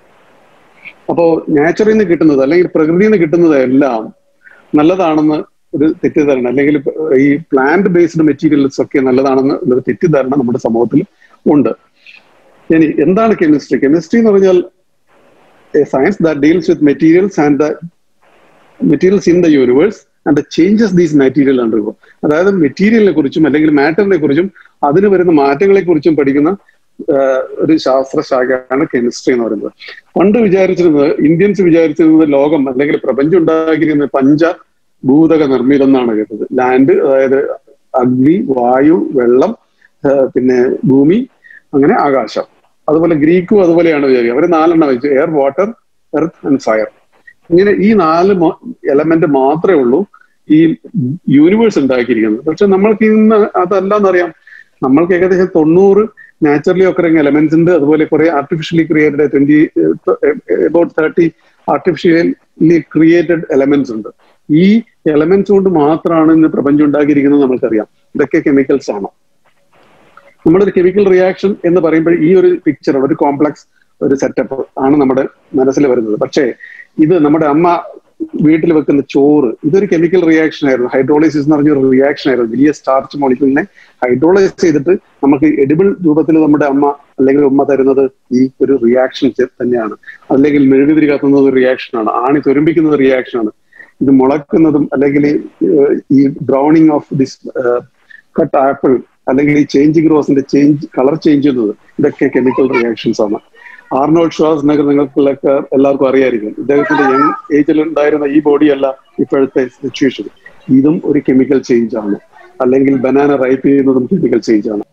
അപ്പോ നാച്ചുറിൽ നിന്ന് കിട്ടുന്നത് അല്ലെങ്കിൽ പ്രകൃതിയിൽ നിന്ന് കിട്ടുന്നത് എല്ലാം നല്ലതാണെന്ന് ഒരു തെറ്റിദ്ധാരണ, അല്ലെങ്കിൽ ഈ പ്ലാന്റ് ബേസ്ഡ് മെറ്റീരിയൽസ് ഒക്കെ നല്ലതാണെന്ന് ഒരു തെറ്റിദ്ധാരണ നമ്മുടെ സമൂഹത്തിൽ ഉണ്ട്. ഇനി എന്താണ് കെമിസ്ട്രി? കെമിസ്ട്രി എന്ന് പറഞ്ഞാൽ a science that deals with materials and the materials in the universe and the changes these material undergo. അതായത് മെറ്റീരിയലിനെ കുറിച്ചും അല്ലെങ്കിൽ മാറ്ററിനെ കുറിച്ചും അതിന് വരുന്ന മാറ്റങ്ങളെ കുറിച്ചും പഠിക്കുന്ന ഒരു ശാസ്ത്രശാഖയാണ് കെമിസ്ട്രി എന്ന് പറയുന്നത്. പണ്ട് വിചാരിച്ചിരുന്നത്, ഇന്ത്യൻസ് വിചാരിച്ചിരുന്നത് ലോകം അല്ലെങ്കിൽ പ്രപഞ്ചം ഉണ്ടാക്കിയിരുന്നത് പഞ്ചഭൂതക നിർമ്മിതം എന്നാണ് കേട്ടത്. ലാൻഡ്, അതായത് അഗ്നി, വായു, വെള്ളം, പിന്നെ ഭൂമി, അങ്ങനെ ആകാശം. അതുപോലെ ഗ്രീക്കും അതുപോലെയാണ് വിചാരിക്കുക. അവർ നാലെണ്ണം വെച്ചു, air, water, earth and fire. ഇങ്ങനെ ഈ നാല് എലമെന്റ് മാത്രമേ ഉള്ളൂ ഈ യൂണിവേഴ്സ് ഉണ്ടാക്കിയിരിക്കുന്നത്. പക്ഷെ നമ്മൾക്ക് ഇന്ന് അതല്ലാന്നറിയാം. നമ്മൾക്ക് ഏകദേശം തൊണ്ണൂറ് നാച്ചുറലി ഒക്കറിങ് എലമെന്റ്സ് ഉണ്ട്. അതുപോലെ കുറെ artificially created twenty about thirty artificially created elements ഉണ്ട്. ഈ എലമെന്റ്സ് കൊണ്ട് മാത്രമാണ് ഇന്ന് പ്രപഞ്ചം ഉണ്ടാക്കിയിരിക്കുന്നത് നമുക്കറിയാം. ഇതൊക്കെ കെമിക്കൽസ് ആണ്. നമ്മുടെ ഒരു കെമിക്കൽ റിയാക്ഷൻ എന്ന് പറയുമ്പോൾ ഈ ഒരു പിക്ചർ, ഒരു കോംപ്ലക്സ് ഒരു സെറ്റപ്പ് ആണ് നമ്മുടെ മനസ്സിൽ വരുന്നത്. പക്ഷേ ഇത് നമ്മുടെ അമ്മ വീട്ടിൽ വെക്കുന്ന ചോറ്, ഇതൊരു കെമിക്കൽ റിയാക്ഷൻ ആയിരുന്നു. ഹൈഡ്രോളൈസിസ് എന്ന് പറഞ്ഞൊരു റിയാക്ഷൻ ആയിരുന്നു. വലിയ സ്റ്റാർച്ച് മോളിക്യൂളിനെ ഹൈഡ്രോളൈസ് ചെയ്തിട്ട് നമുക്ക് എഡിബിൾ രൂപത്തിൽ നമ്മുടെ അമ്മ അല്ലെങ്കിൽ ഉമ്മ തരുന്നത് ഈ ഒരു റിയാക്ഷൻ തന്നെയാണ്. അല്ലെങ്കിൽ മെഴുകുതിരി കത്തുന്നത് റിയാക്ഷനാണ്. ആണി തുരുമ്പിക്കുന്നത് റിയാക്ഷനാണ്. ഇത് മുളക്കുന്നതും അല്ലെങ്കിൽ ഈ browning of this cut apple അല്ലെങ്കിൽ ഈ ചേഞ്ചിങ് റോസിന്റെ ചേഞ്ച് കളർ ചേഞ്ച് ചെയ്യുന്നത്, ഇതൊക്കെ കെമിക്കൽ റിയാക്ഷൻസ് ആണ്. ആർണോൾഡ് ഷ്വാസ്നഗർ നിങ്ങൾക്കൊക്കെ എല്ലാവർക്കും അറിയായിരിക്കും. ഇദ്ദേഹത്തിന്റെ യങ് ഏജിൽ ഉണ്ടായിരുന്ന ഈ ബോഡിയല്ല ഇപ്പോഴത്തെ സിറ്റുവേഷൻ. ഇതും ഒരു കെമിക്കൽ ചേഞ്ച് ആണ്. അല്ലെങ്കിൽ ബനാന റൈപ്പ് ചെയ്യുന്നതും കെമിക്കൽ ചേഞ്ച് ആണ്.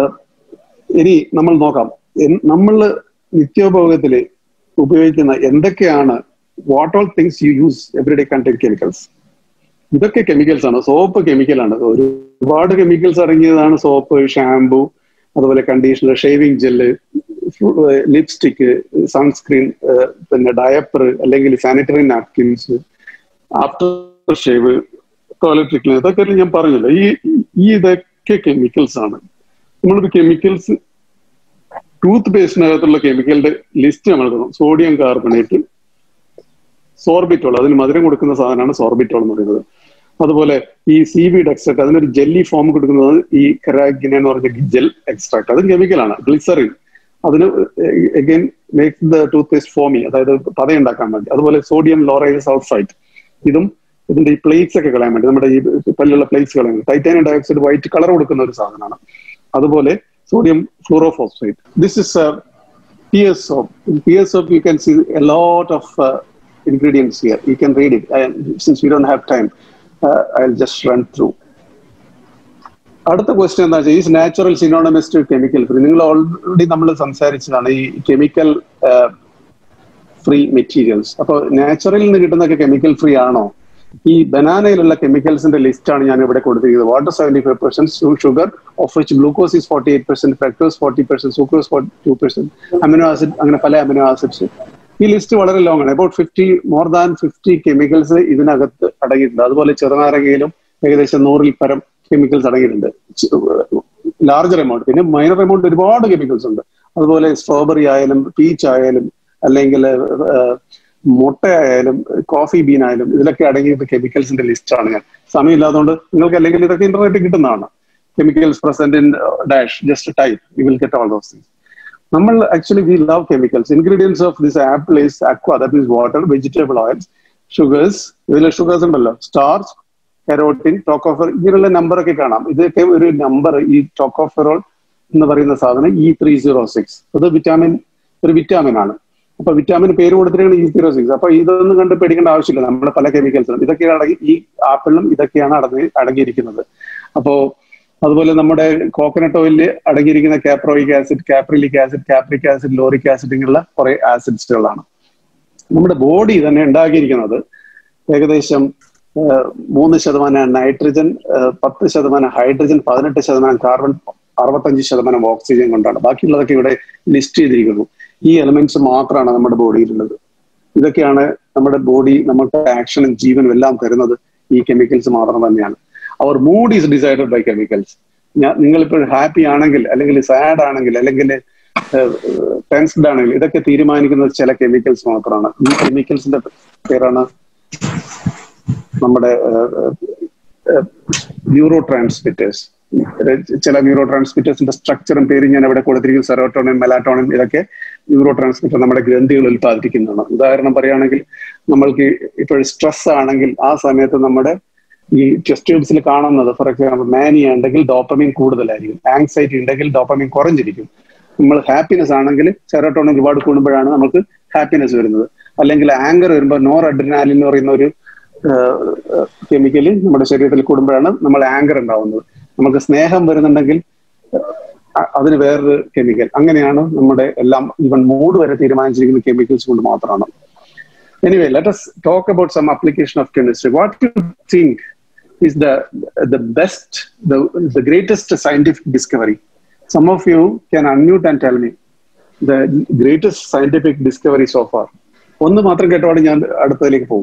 ഇനി നമ്മൾ നോക്കാം, നമ്മൾ നിത്യോപയോഗത്തില് ഉപയോഗിക്കുന്ന എന്തൊക്കെയാണ്, what all things you use everyday contain chemicals. ഇതൊക്കെ കെമിക്കൽസ് ആണ്. സോപ്പ് കെമിക്കലാണ്. ഒരുപാട് കെമിക്കൽസ് അടങ്ങിയതാണ് സോപ്പ്, ഷാംപൂ, അതുപോലെ conditioner, shaving gel, lipstick, sunscreen, പിന്നെ ഡയപ്പർ അല്ലെങ്കിൽ sanitary napkins, after shave, toilet cleaner, ഇതൊക്കെ ഞാൻ പറഞ്ഞല്ലോ. ഈ ഈ ഇതൊക്കെ കെമിക്കൽസ് ആണ്. നമ്മളൊരു കെമിക്കൽസ് ടൂത്ത് പേസ്റ്റിനകത്തുള്ള കെമിക്കലിന്റെ ലിസ്റ്റ് നമ്മൾ തന്നു. സോഡിയം കാർബണേറ്റ്, സോർബിറ്റോൾ, അതിന് മധുരം കൊടുക്കുന്ന സാധനമാണ് സോർബിറ്റോൾ എന്ന് പറയുന്നത്. അതുപോലെ ഈ സി വീഡ് എക്സ്ട്രാക്ട്, അതിനൊരു ജെല്ലി ഫോം കൊടുക്കുന്നത് ഈ കരാഗിന എന്ന് പറഞ്ഞ ജെൽ എക്സ്ട്രാക്ട്, അതും കെമിക്കലാണ്. ഗ്ലിസറിൻ, അതിന് again make the toothpaste foamy, അതായത് പതയുണ്ടാക്കാൻ വേണ്ടി. അതുപോലെ സോഡിയം ലോറൈൽ സൾഫൈഡ്, ഇതും ഇതിന്റെ ഈ പ്ലേറ്റ്സ് ഒക്കെ കളയാൻ വേണ്ടി, നമ്മുടെ ഈ പല്ലുള്ള പ്ലേറ്റ്സ് കളയാൻ വേണ്ടി. ടൈറ്റാനിയം ഡയോക്സൈഡ് വൈറ്റ് കളർ കൊടുക്കുന്ന ഒരു സാധനമാണ്. അതുപോലെ sodium fluorophosphate. This is Pears soap. In Pears soap you can see a lot of uh, ingredients here. You can read it. And since we don't have time, uh, I'll just run through. അടുത്ത question എന്താ വെച്ചാൽ, is natural synonymous to chemical free? നിങ്ങൾ already നമ്മൾ സംസാരിച്ചതാണ് ഈ chemical free materials. അപ്പോൾ നാച്ചുറലിൽ നിന്ന് കിട്ടുന്നൊക്കെ chemical free ആണോ? ഈ ബനാനയിലുള്ള കെമിക്കൽസിന്റെ ലിസ്റ്റ് ആണ് ഞാൻ ഇവിടെ കൊടുത്തിരിക്കുന്നത്. Water seventy five percent, sugar of which glucose is forty eight percent, fructose forty percent, sucrose forty two percent, amino acid, അങ്ങനെ പല അമിനോ ആസിഡ്സ്. ഈ ലിസ്റ്റ് വളരെ ലോങ് ആണ്. About fifty more than fifty chemicals ഇതിനകത്ത് അടങ്ങിയിട്ടുണ്ട്. അതുപോലെ ചെറുനാരങ്ങയിലും ഏകദേശം നൂറിൽ പരം കെമിക്കൽസ് അടങ്ങിയിട്ടുണ്ട്, ലാർജർ എമൗണ്ട്. പിന്നെ മൈനർ എമൗണ്ട് ഒരുപാട് കെമിക്കൽസ് ഉണ്ട്. അതുപോലെ സ്ട്രോബെറി ആയാലും പീച്ച് ആയാലും അല്ലെങ്കിൽ മുട്ടയായാലും കോഫി ബീൻ ആയാലും ഇതിലൊക്കെ അടങ്ങിയിട്ട് കെമിക്കൽസിന്റെ ലിസ്റ്റാണ് ഞാൻ. സമയമില്ലാത്തതുകൊണ്ട് നിങ്ങൾക്ക് അല്ലെങ്കിൽ ഇതൊക്കെ ഇന്റർനെറ്റിൽ കിട്ടുന്നതാണ്. Chemicals present in dash, just type, you will get all those things. നമ്മൾ actually we love chemicals. Ingredients of this apple is aqua, that means water, vegetable oils, sugars. ഇതിലെ ഷുഗേഴ്സ് ഉണ്ടല്ലോ, സ്റ്റാർച്ച്, കെരോട്ടിൻ, ടോക്കോഫെർ, ഇങ്ങനെയുള്ള നമ്പറൊക്കെ കാണാം. ഇതൊക്കെ ഒരു number, ഈ tocopherol എന്ന് പറയുന്ന സാധനം ഇ ത്രീ സീറോ സിക്സ്, അത് വിറ്റാമിൻ, ഒരു വിറ്റാമിൻ ആണ്. അപ്പൊ വിറ്റാമിൻ പേര് കൊടുത്തിട്ടാണ് ഇ സീറോ സിക്സ്. അപ്പൊ ഇതൊന്നും കണ്ട് പേടിക്കേണ്ട ആവശ്യമില്ല. നമ്മുടെ പല കെമിക്കൽസും ഇതൊക്കെയാണ് അടങ്ങി, ഈ ആപ്പിളിലും ഇതൊക്കെയാണ് അടങ്ങി അടങ്ങിയിരിക്കുന്നത്. അപ്പോ അതുപോലെ നമ്മുടെ കോക്കനട്ട് ഓയിലിൽ അടങ്ങിയിരിക്കുന്ന caproic acid, caprylic acid, capric acid, lauric acid, ഇങ്ങനെയുള്ള കുറെ ആസിഡ്സുകളാണ്. നമ്മുടെ ബോഡി തന്നെ ഉണ്ടാക്കിയിരിക്കുന്നത് ഏകദേശം മൂന്ന് ശതമാനം നൈട്രജൻ, പത്ത് ശതമാനം ഹൈഡ്രജൻ, പതിനെട്ട് ശതമാനം കാർബൺ, അറുപത്തഞ്ച് ശതമാനം ഓക്സിജൻ കൊണ്ടാണ്. ബാക്കിയുള്ളതൊക്കെ ഇവിടെ ലിസ്റ്റ് ചെയ്തിരിക്കുന്നു. ഈ എലമെന്റ്സ് മാത്രമാണ് നമ്മുടെ ബോഡിയിലുള്ളത്. ഇതൊക്കെയാണ് നമ്മുടെ ബോഡി നമുക്ക് ആക്ഷനും ജീവനും എല്ലാം തരുന്നത് ഈ കെമിക്കൽസ് മാത്രം തന്നെയാണ്. Our mood is decided by chemicals. ഞാൻ നിങ്ങളിപ്പോൾ ഹാപ്പി ആണെങ്കിൽ, അല്ലെങ്കിൽ സാഡ് ആണെങ്കിൽ, അല്ലെങ്കിൽ ടെൻസ്ഡ് ആണെങ്കിൽ, ഇതൊക്കെ തീരുമാനിക്കുന്നത് ചില കെമിക്കൽസ് മാത്രമാണ്. ഈ കെമിക്കൽസിന്റെ പേരാണ് നമ്മുടെ ന്യൂറോ ട്രാൻസ്മിറ്റേഴ്സ്. ചില ന്യൂറോ ട്രാൻസ്മിറ്റേഴ്സിന്റെ സ്ട്രക്ചറും പേരും ഞാൻ ഇവിടെ കൊടുത്തിരിക്കും. സെറോട്ടോണിൻ, മെലാറ്റോണിൻ, ഇതൊക്കെ ന്യൂറോ ട്രാൻസ്മിറ്റർ നമ്മുടെ ഗ്രന്ഥികൾ ഉൽപ്പാദിപ്പിക്കുന്നതാണ്. ഉദാഹരണം പറയുകയാണെങ്കിൽ, നമ്മൾക്ക് ഇപ്പോൾ സ്ട്രെസ് ആണെങ്കിൽ ആ സമയത്ത് നമ്മുടെ ഈ ടെസ്റ്റ് ട്യൂബ്സിൽ കാണുന്നത്, ഫോർ എക്സാമ്പിൾ മാനിയ ഉണ്ടെങ്കിൽ ഡോപ്പമിൻ കൂടുതലായിരിക്കും, ആങ്സൈറ്റി ഉണ്ടെങ്കിൽ ഡോപ്പമിൻ കുറഞ്ഞിരിക്കും. നമ്മൾ ഹാപ്പിനെസ് ആണെങ്കിൽ സെറോട്ടോണിൻ ഒരുപാട് കൂടുമ്പോഴാണ് നമുക്ക് ഹാപ്പിനെസ് വരുന്നത്. അല്ലെങ്കിൽ ആങ്കർ വരുമ്പോൾ നോർ അഡ്രിനാലിൻ എന്ന് പറയുന്ന ഒരു കെമിക്കല് നമ്മുടെ ശരീരത്തിൽ കൂടുമ്പോഴാണ് നമ്മൾ ആങ്കർ ഉണ്ടാവുന്നത്. നമുക്ക് സ്നേഹം വരുന്നുണ്ടെങ്കിൽ അതിന് വേറൊരു കെമിക്കൽ. അങ്ങനെയാണ് നമ്മുടെ എല്ലാം, ഈവൻ മൂഡ് വരെ തീരുമാനിച്ചിരിക്കുന്ന കെമിക്കൽസ് കൊണ്ട് മാത്രമാണ്. Anyway, let us talk about some application of chemistry. What do you think is the the best, the, the greatest scientific discovery. Some of you can unmute and tell me the greatest scientific discovery so far. ഒന്ന് മാത്രം കേട്ടോടെ ഞാൻ അടുത്തതിലേക്ക് പോകും.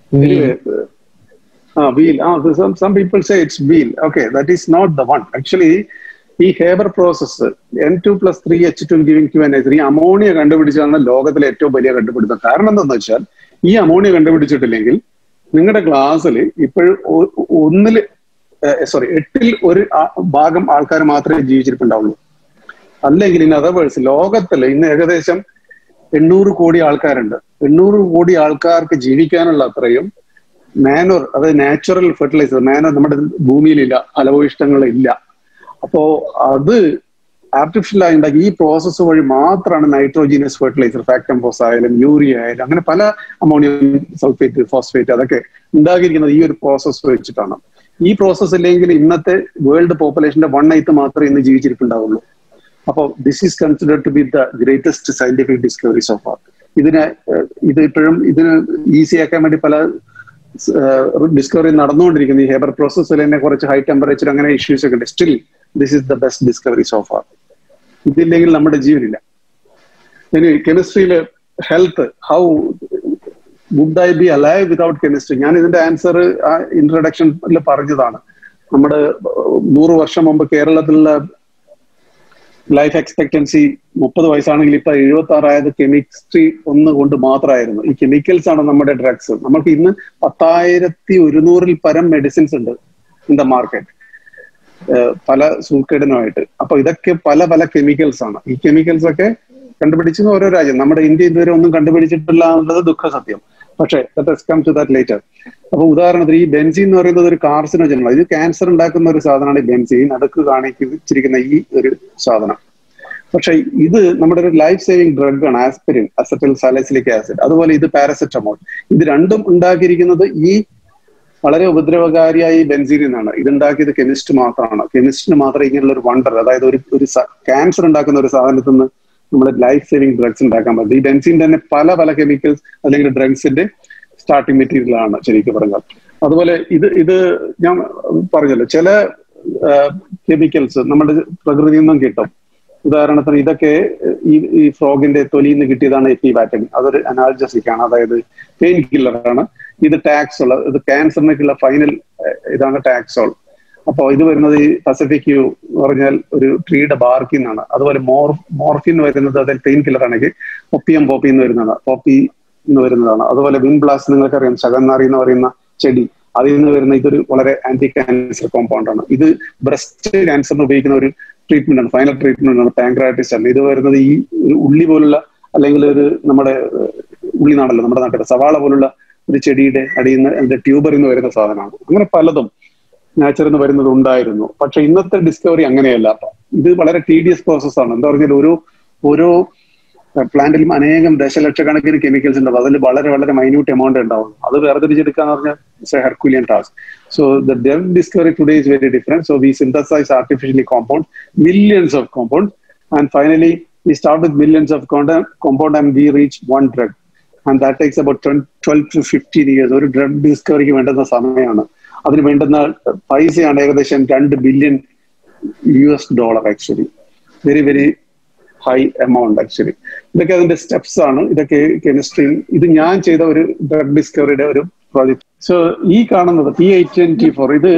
Ah, wheel. Ah, some, some people say it's wheel. Okay, that is not the one. Actually, ഈ Haber process N two plus three H two giving two N H three ammonia കണ്ടുപിടിച്ചാണ് ലോകത്തിലെ ഏറ്റവും വലിയ കണ്ടുപിടുത്തം. കാരണം എന്താണെന്ന് വെച്ചാൽ ഈ അമോണിയ കണ്ടുപിടിച്ചിട്ടില്ലെങ്കിൽ നിങ്ങളുടെ ക്ലാസ്സിൽ ഇപ്പോഴും ഒന്നില് സോറി എട്ടിൽ ഒരു ഭാഗം ആൾക്കാർ മാത്രമേ ജീവിച്ചിരിപ്പുണ്ടാവുള്ളൂ. അല്ലെങ്കിൽ ഇൻ അതർ വേഴ്സ് ലോകത്തിൽ ഇന്ന് ഏകദേശം എണ്ണൂറ് കോടി ആൾക്കാരുണ്ട്. എണ്ണൂറ് കോടി ആൾക്കാർക്ക് ജീവിക്കാനുള്ള അത്രയും മാനോർ, അതായത് നാച്ചുറൽ ഫെർട്ടിലൈസർ മാനോർ നമ്മുടെ ഭൂമിയിലില്ല, ഫലഭൂയിഷ്ടങ്ങളില്ല. അപ്പോ അത് ആർട്ടിഫിഷ്യൽ ആയി ഉണ്ടാക്കി ഈ പ്രോസസ്സ് വഴി മാത്രമാണ് നൈട്രോജീനിയസ് ഫെർട്ടിലൈസർ, ഫാക്ടംഫോസ് ആയാലും യൂറിയ ആയാലും അങ്ങനെ പല അമോണിയം സൾഫേറ്റ്, ഫോസ്ഫേറ്റ് അതൊക്കെ ഉണ്ടാക്കിയിരിക്കുന്നത് ഈ ഒരു പ്രോസസ്സ് വെച്ചിട്ടാണ്. ഈ പ്രോസസ്സ് ഇല്ലെങ്കിൽ ഇന്നത്തെ വേൾഡ് പോപ്പുലേഷന്റെ വൺ എയ്ത്ത് മാത്രമേ ഇന്ന് ജീവിച്ചിരിപ്പുണ്ടാവുള്ളൂ. അപ്പോൾ this is considered to be the greatest scientific discovery so far. ഇതിനെ ഇത് ഇപ്പോഴും ഇതിന് ഈസി ആക്കാൻ വേണ്ടി പല ഡിസ്കവറി നടന്നുകൊണ്ടിരിക്കുന്നു. ഈ ഹേബർ പ്രോസസ്സിൽ തന്നെ കുറച്ച് ഹൈ ടെമ്പറേച്ചർ അങ്ങനെ ഇഷ്യൂസ് ഒക്കെ ഉണ്ട്. Still this is the best discovery so far. ഇതില്ലെങ്കിൽ നമ്മുടെ ജീവനില്ല. ഇനി കെമിസ്ട്രിയില് health, how would I be alive without chemistry? ഞാൻ ഇതിന്റെ ആൻസർ ആ ഇൻട്രൊഡക്ഷനിൽ പറഞ്ഞതാണ്. നമ്മുടെ നൂറ് വർഷം മുമ്പ് കേരളത്തിലുള്ള ലൈഫ് എക്സ്പെക്ടൻസി മുപ്പത് വയസ്സാണെങ്കിൽ ഇപ്പൊ എഴുപത്തി ആറായത് കെമിസ്ട്രി ഒന്ന് കൊണ്ട് മാത്രമായിരുന്നു. ഈ കെമിക്കൽസ് ആണ് നമ്മുടെ ഡ്രഗ്സ്. നമുക്ക് ഇന്ന് പത്തായിരത്തി ഒരുന്നൂറിൽ പരം മെഡിസിൻസ് ഉണ്ട് ഇൻ ദ മാർക്കറ്റ്, പല സൂക്കേടിനുമായിട്ട്. അപ്പൊ ഇതൊക്കെ പല പല കെമിക്കൽസ് ആണ്. ഈ കെമിക്കൽസ് ഒക്കെ കണ്ടുപിടിച്ചത് ഓരോ രാജ്യം. നമ്മുടെ ഇന്ത്യ ഇതുവരെ ഒന്നും കണ്ടുപിടിച്ചിട്ടില്ല എന്നുള്ളത് ദുഃഖസത്യം. പക്ഷേ കം ടു ദാറ്റ് ലേറ്റർ. അപ്പൊ ഉദാഹരണത്തിന് ഈ ബെൻസീൻ എന്ന് പറയുന്നത് ഒരു കാർസിനോജനാണ്. ഇത് ക്യാൻസർ ഉണ്ടാക്കുന്ന ഒരു സാധനമാണ് ഈ ബെൻസീൻ, നടുക്ക് കാണിച്ചിരിക്കുന്ന ഈ ഒരു സാധനം. പക്ഷെ ഇത് നമ്മുടെ ഒരു ലൈഫ് സേവിങ് ഡ്രഗ് ആണ്, ആസ്പിരിൻ, അസറ്റൈൽ സാലിസിലിക് ആസിഡ്. അതുപോലെ ഇത് പാരസെറ്റമോൾ. ഇത് രണ്ടും ഉണ്ടാക്കിയിരിക്കുന്നത് ഈ വളരെ ഉപദ്രവകാരിയായ ഈ ബെൻസീനിൽ നിന്നാണ്. ഇതുണ്ടാക്കിയത് കെമിസ്റ്റ് മാത്രമാണ്. കെമിസ്റ്റിന് മാത്രമേ ഇങ്ങനെയുള്ള ഒരു വണ്ടർ, അതായത് ഒരു ഒരു ക്യാൻസർ ഉണ്ടാക്കുന്ന ഒരു സാധനത്തിൽ നിന്ന് നമ്മൾ ലൈഫ് സേവിങ് ഡ്രഗ്സ് ഉണ്ടാക്കാൻ പറ്റും. ഈ ബെൻസീൻ തന്നെ പല പല കെമിക്കൽസ് അല്ലെങ്കിൽ ഡ്രഗ്സിന്റെ സ്റ്റാർട്ടിംഗ് മെറ്റീരിയൽ ആണ് ശരിക്കും പറഞ്ഞാൽ. അതുപോലെ ഇത് ഇത് ഞാൻ പറഞ്ഞല്ലോ, ചില കെമിക്കൽസ് നമ്മുടെ പ്രകൃതിയിൽ നിന്നും കിട്ടും. ഉദാഹരണത്തിന് ഇതൊക്കെ ഈ ഈ ഫ്രോഗിന്റെ തൊലിയിൽ നിന്ന് കിട്ടിയതാണ് എപ്പിവാറ്റമിൻ. അതൊരു അനാൽജസിക് ആണ്, അതായത് പെയിൻ കില്ലറാണ്. ഇത് ടാക്സോൾ, ഇത് ക്യാൻസറിനൊക്കെയുള്ള ഫൈനൽ ഇതാണ് ടാക്സോൾ. അപ്പോൾ ഇത് വരുന്നത് ഈ പസഫിക് യു എന്ന് പറഞ്ഞാൽ ഒരു ട്രീയുടെ ബാർക്കിൽ നിന്നാണ്. അതുപോലെ മോർ മോർഫിൻ വരുന്നത് അതിൽ പെയിൻ കില്ലർ ആണെങ്കിൽ ഒപ്പിയം പോപ്പി എന്ന് വരുന്നതാണ്, പോപ്പി എന്ന് വരുന്നതാണ്. അതുപോലെ വിൻ ബ്ലാസ്റ്റ് നിങ്ങൾക്കറിയാം, ശകന്നാറി എന്ന് പറയുന്ന ചെടി, അതിൽ നിന്ന് വരുന്ന ഇതൊരു വളരെ ആന്റി ക്യാൻസർ കോമ്പൗണ്ട് ആണ്. ഇത് ബ്രസ്റ്റ് ക്യാൻസറിന് ഉപയോഗിക്കുന്ന ഒരു ട്രീറ്റ്മെന്റ് ആണ്, ഫൈനൽ ട്രീറ്റ്മെന്റ് ആണ്, പാങ്ക്രാറ്റിസ് ആണ്. ഇത് വരുന്നത് ഈ ഉള്ളി പോലുള്ള അല്ലെങ്കിൽ ഒരു നമ്മുടെ ഉള്ളി നാടല്ലോ നമ്മുടെ നാട്ടിലെ സവാള പോലുള്ള ഒരു ചെടിയുടെ അടിയിൽ നിന്ന് അതിന്റെ ട്യൂബറിൽ നിന്ന് വരുന്ന സാധനമാണ്. അങ്ങനെ പലതും നാച്ചറിൽ നിന്ന് വരുന്നത് ഉണ്ടായിരുന്നു. പക്ഷെ ഇന്നത്തെ ഡിസ്കവറി അങ്ങനെയല്ല. ഇത് വളരെ ടീഡിയസ് പ്രോസസ് ആണ്. എന്താ പറഞ്ഞാൽ ഓരോ ഓരോ പ്ലാന്റിലും അനേകം ദശലക്ഷക്കണക്കിന് കെമിക്കൽസ് ഉണ്ടാവും. അതിൽ വളരെ വളരെ മൈന്യൂട്ട് എമൗണ്ട് ഉണ്ടാവും. അത് വേർതിരിച്ചെടുക്കാന്ന് പറഞ്ഞാൽ it's a herculean task. So the drug discovery today is very different. So we synthesize artificially compound, millions of compounds, and finally we start with millions of compound and we reach one drug, and that takes about twelve to fifteen years. ഒരു drug ഡിസ്കവറിക്ക് വേണ്ടുന്ന സമയമാണ്. അതിന് വേണ്ടുന്ന പൈസയാണ് ഏകദേശം രണ്ട് billion U S dollar. Actually very very high amount actually. ഇതൊക്കെ അതിന്റെ സ്റ്റെപ്സ് ആണ്. ഇതൊക്കെ കെമിസ്ട്രി, ഇത് ഞാൻ ചെയ്ത ഒരു ഡ്രഗ് ഡിസ്കവറിയുടെ ഒരു പ്രോജക്ട്. സോ ഈ കാണുന്നത് പി എയ്റ്റ് ട്വന്റി ഫോർ ഇത്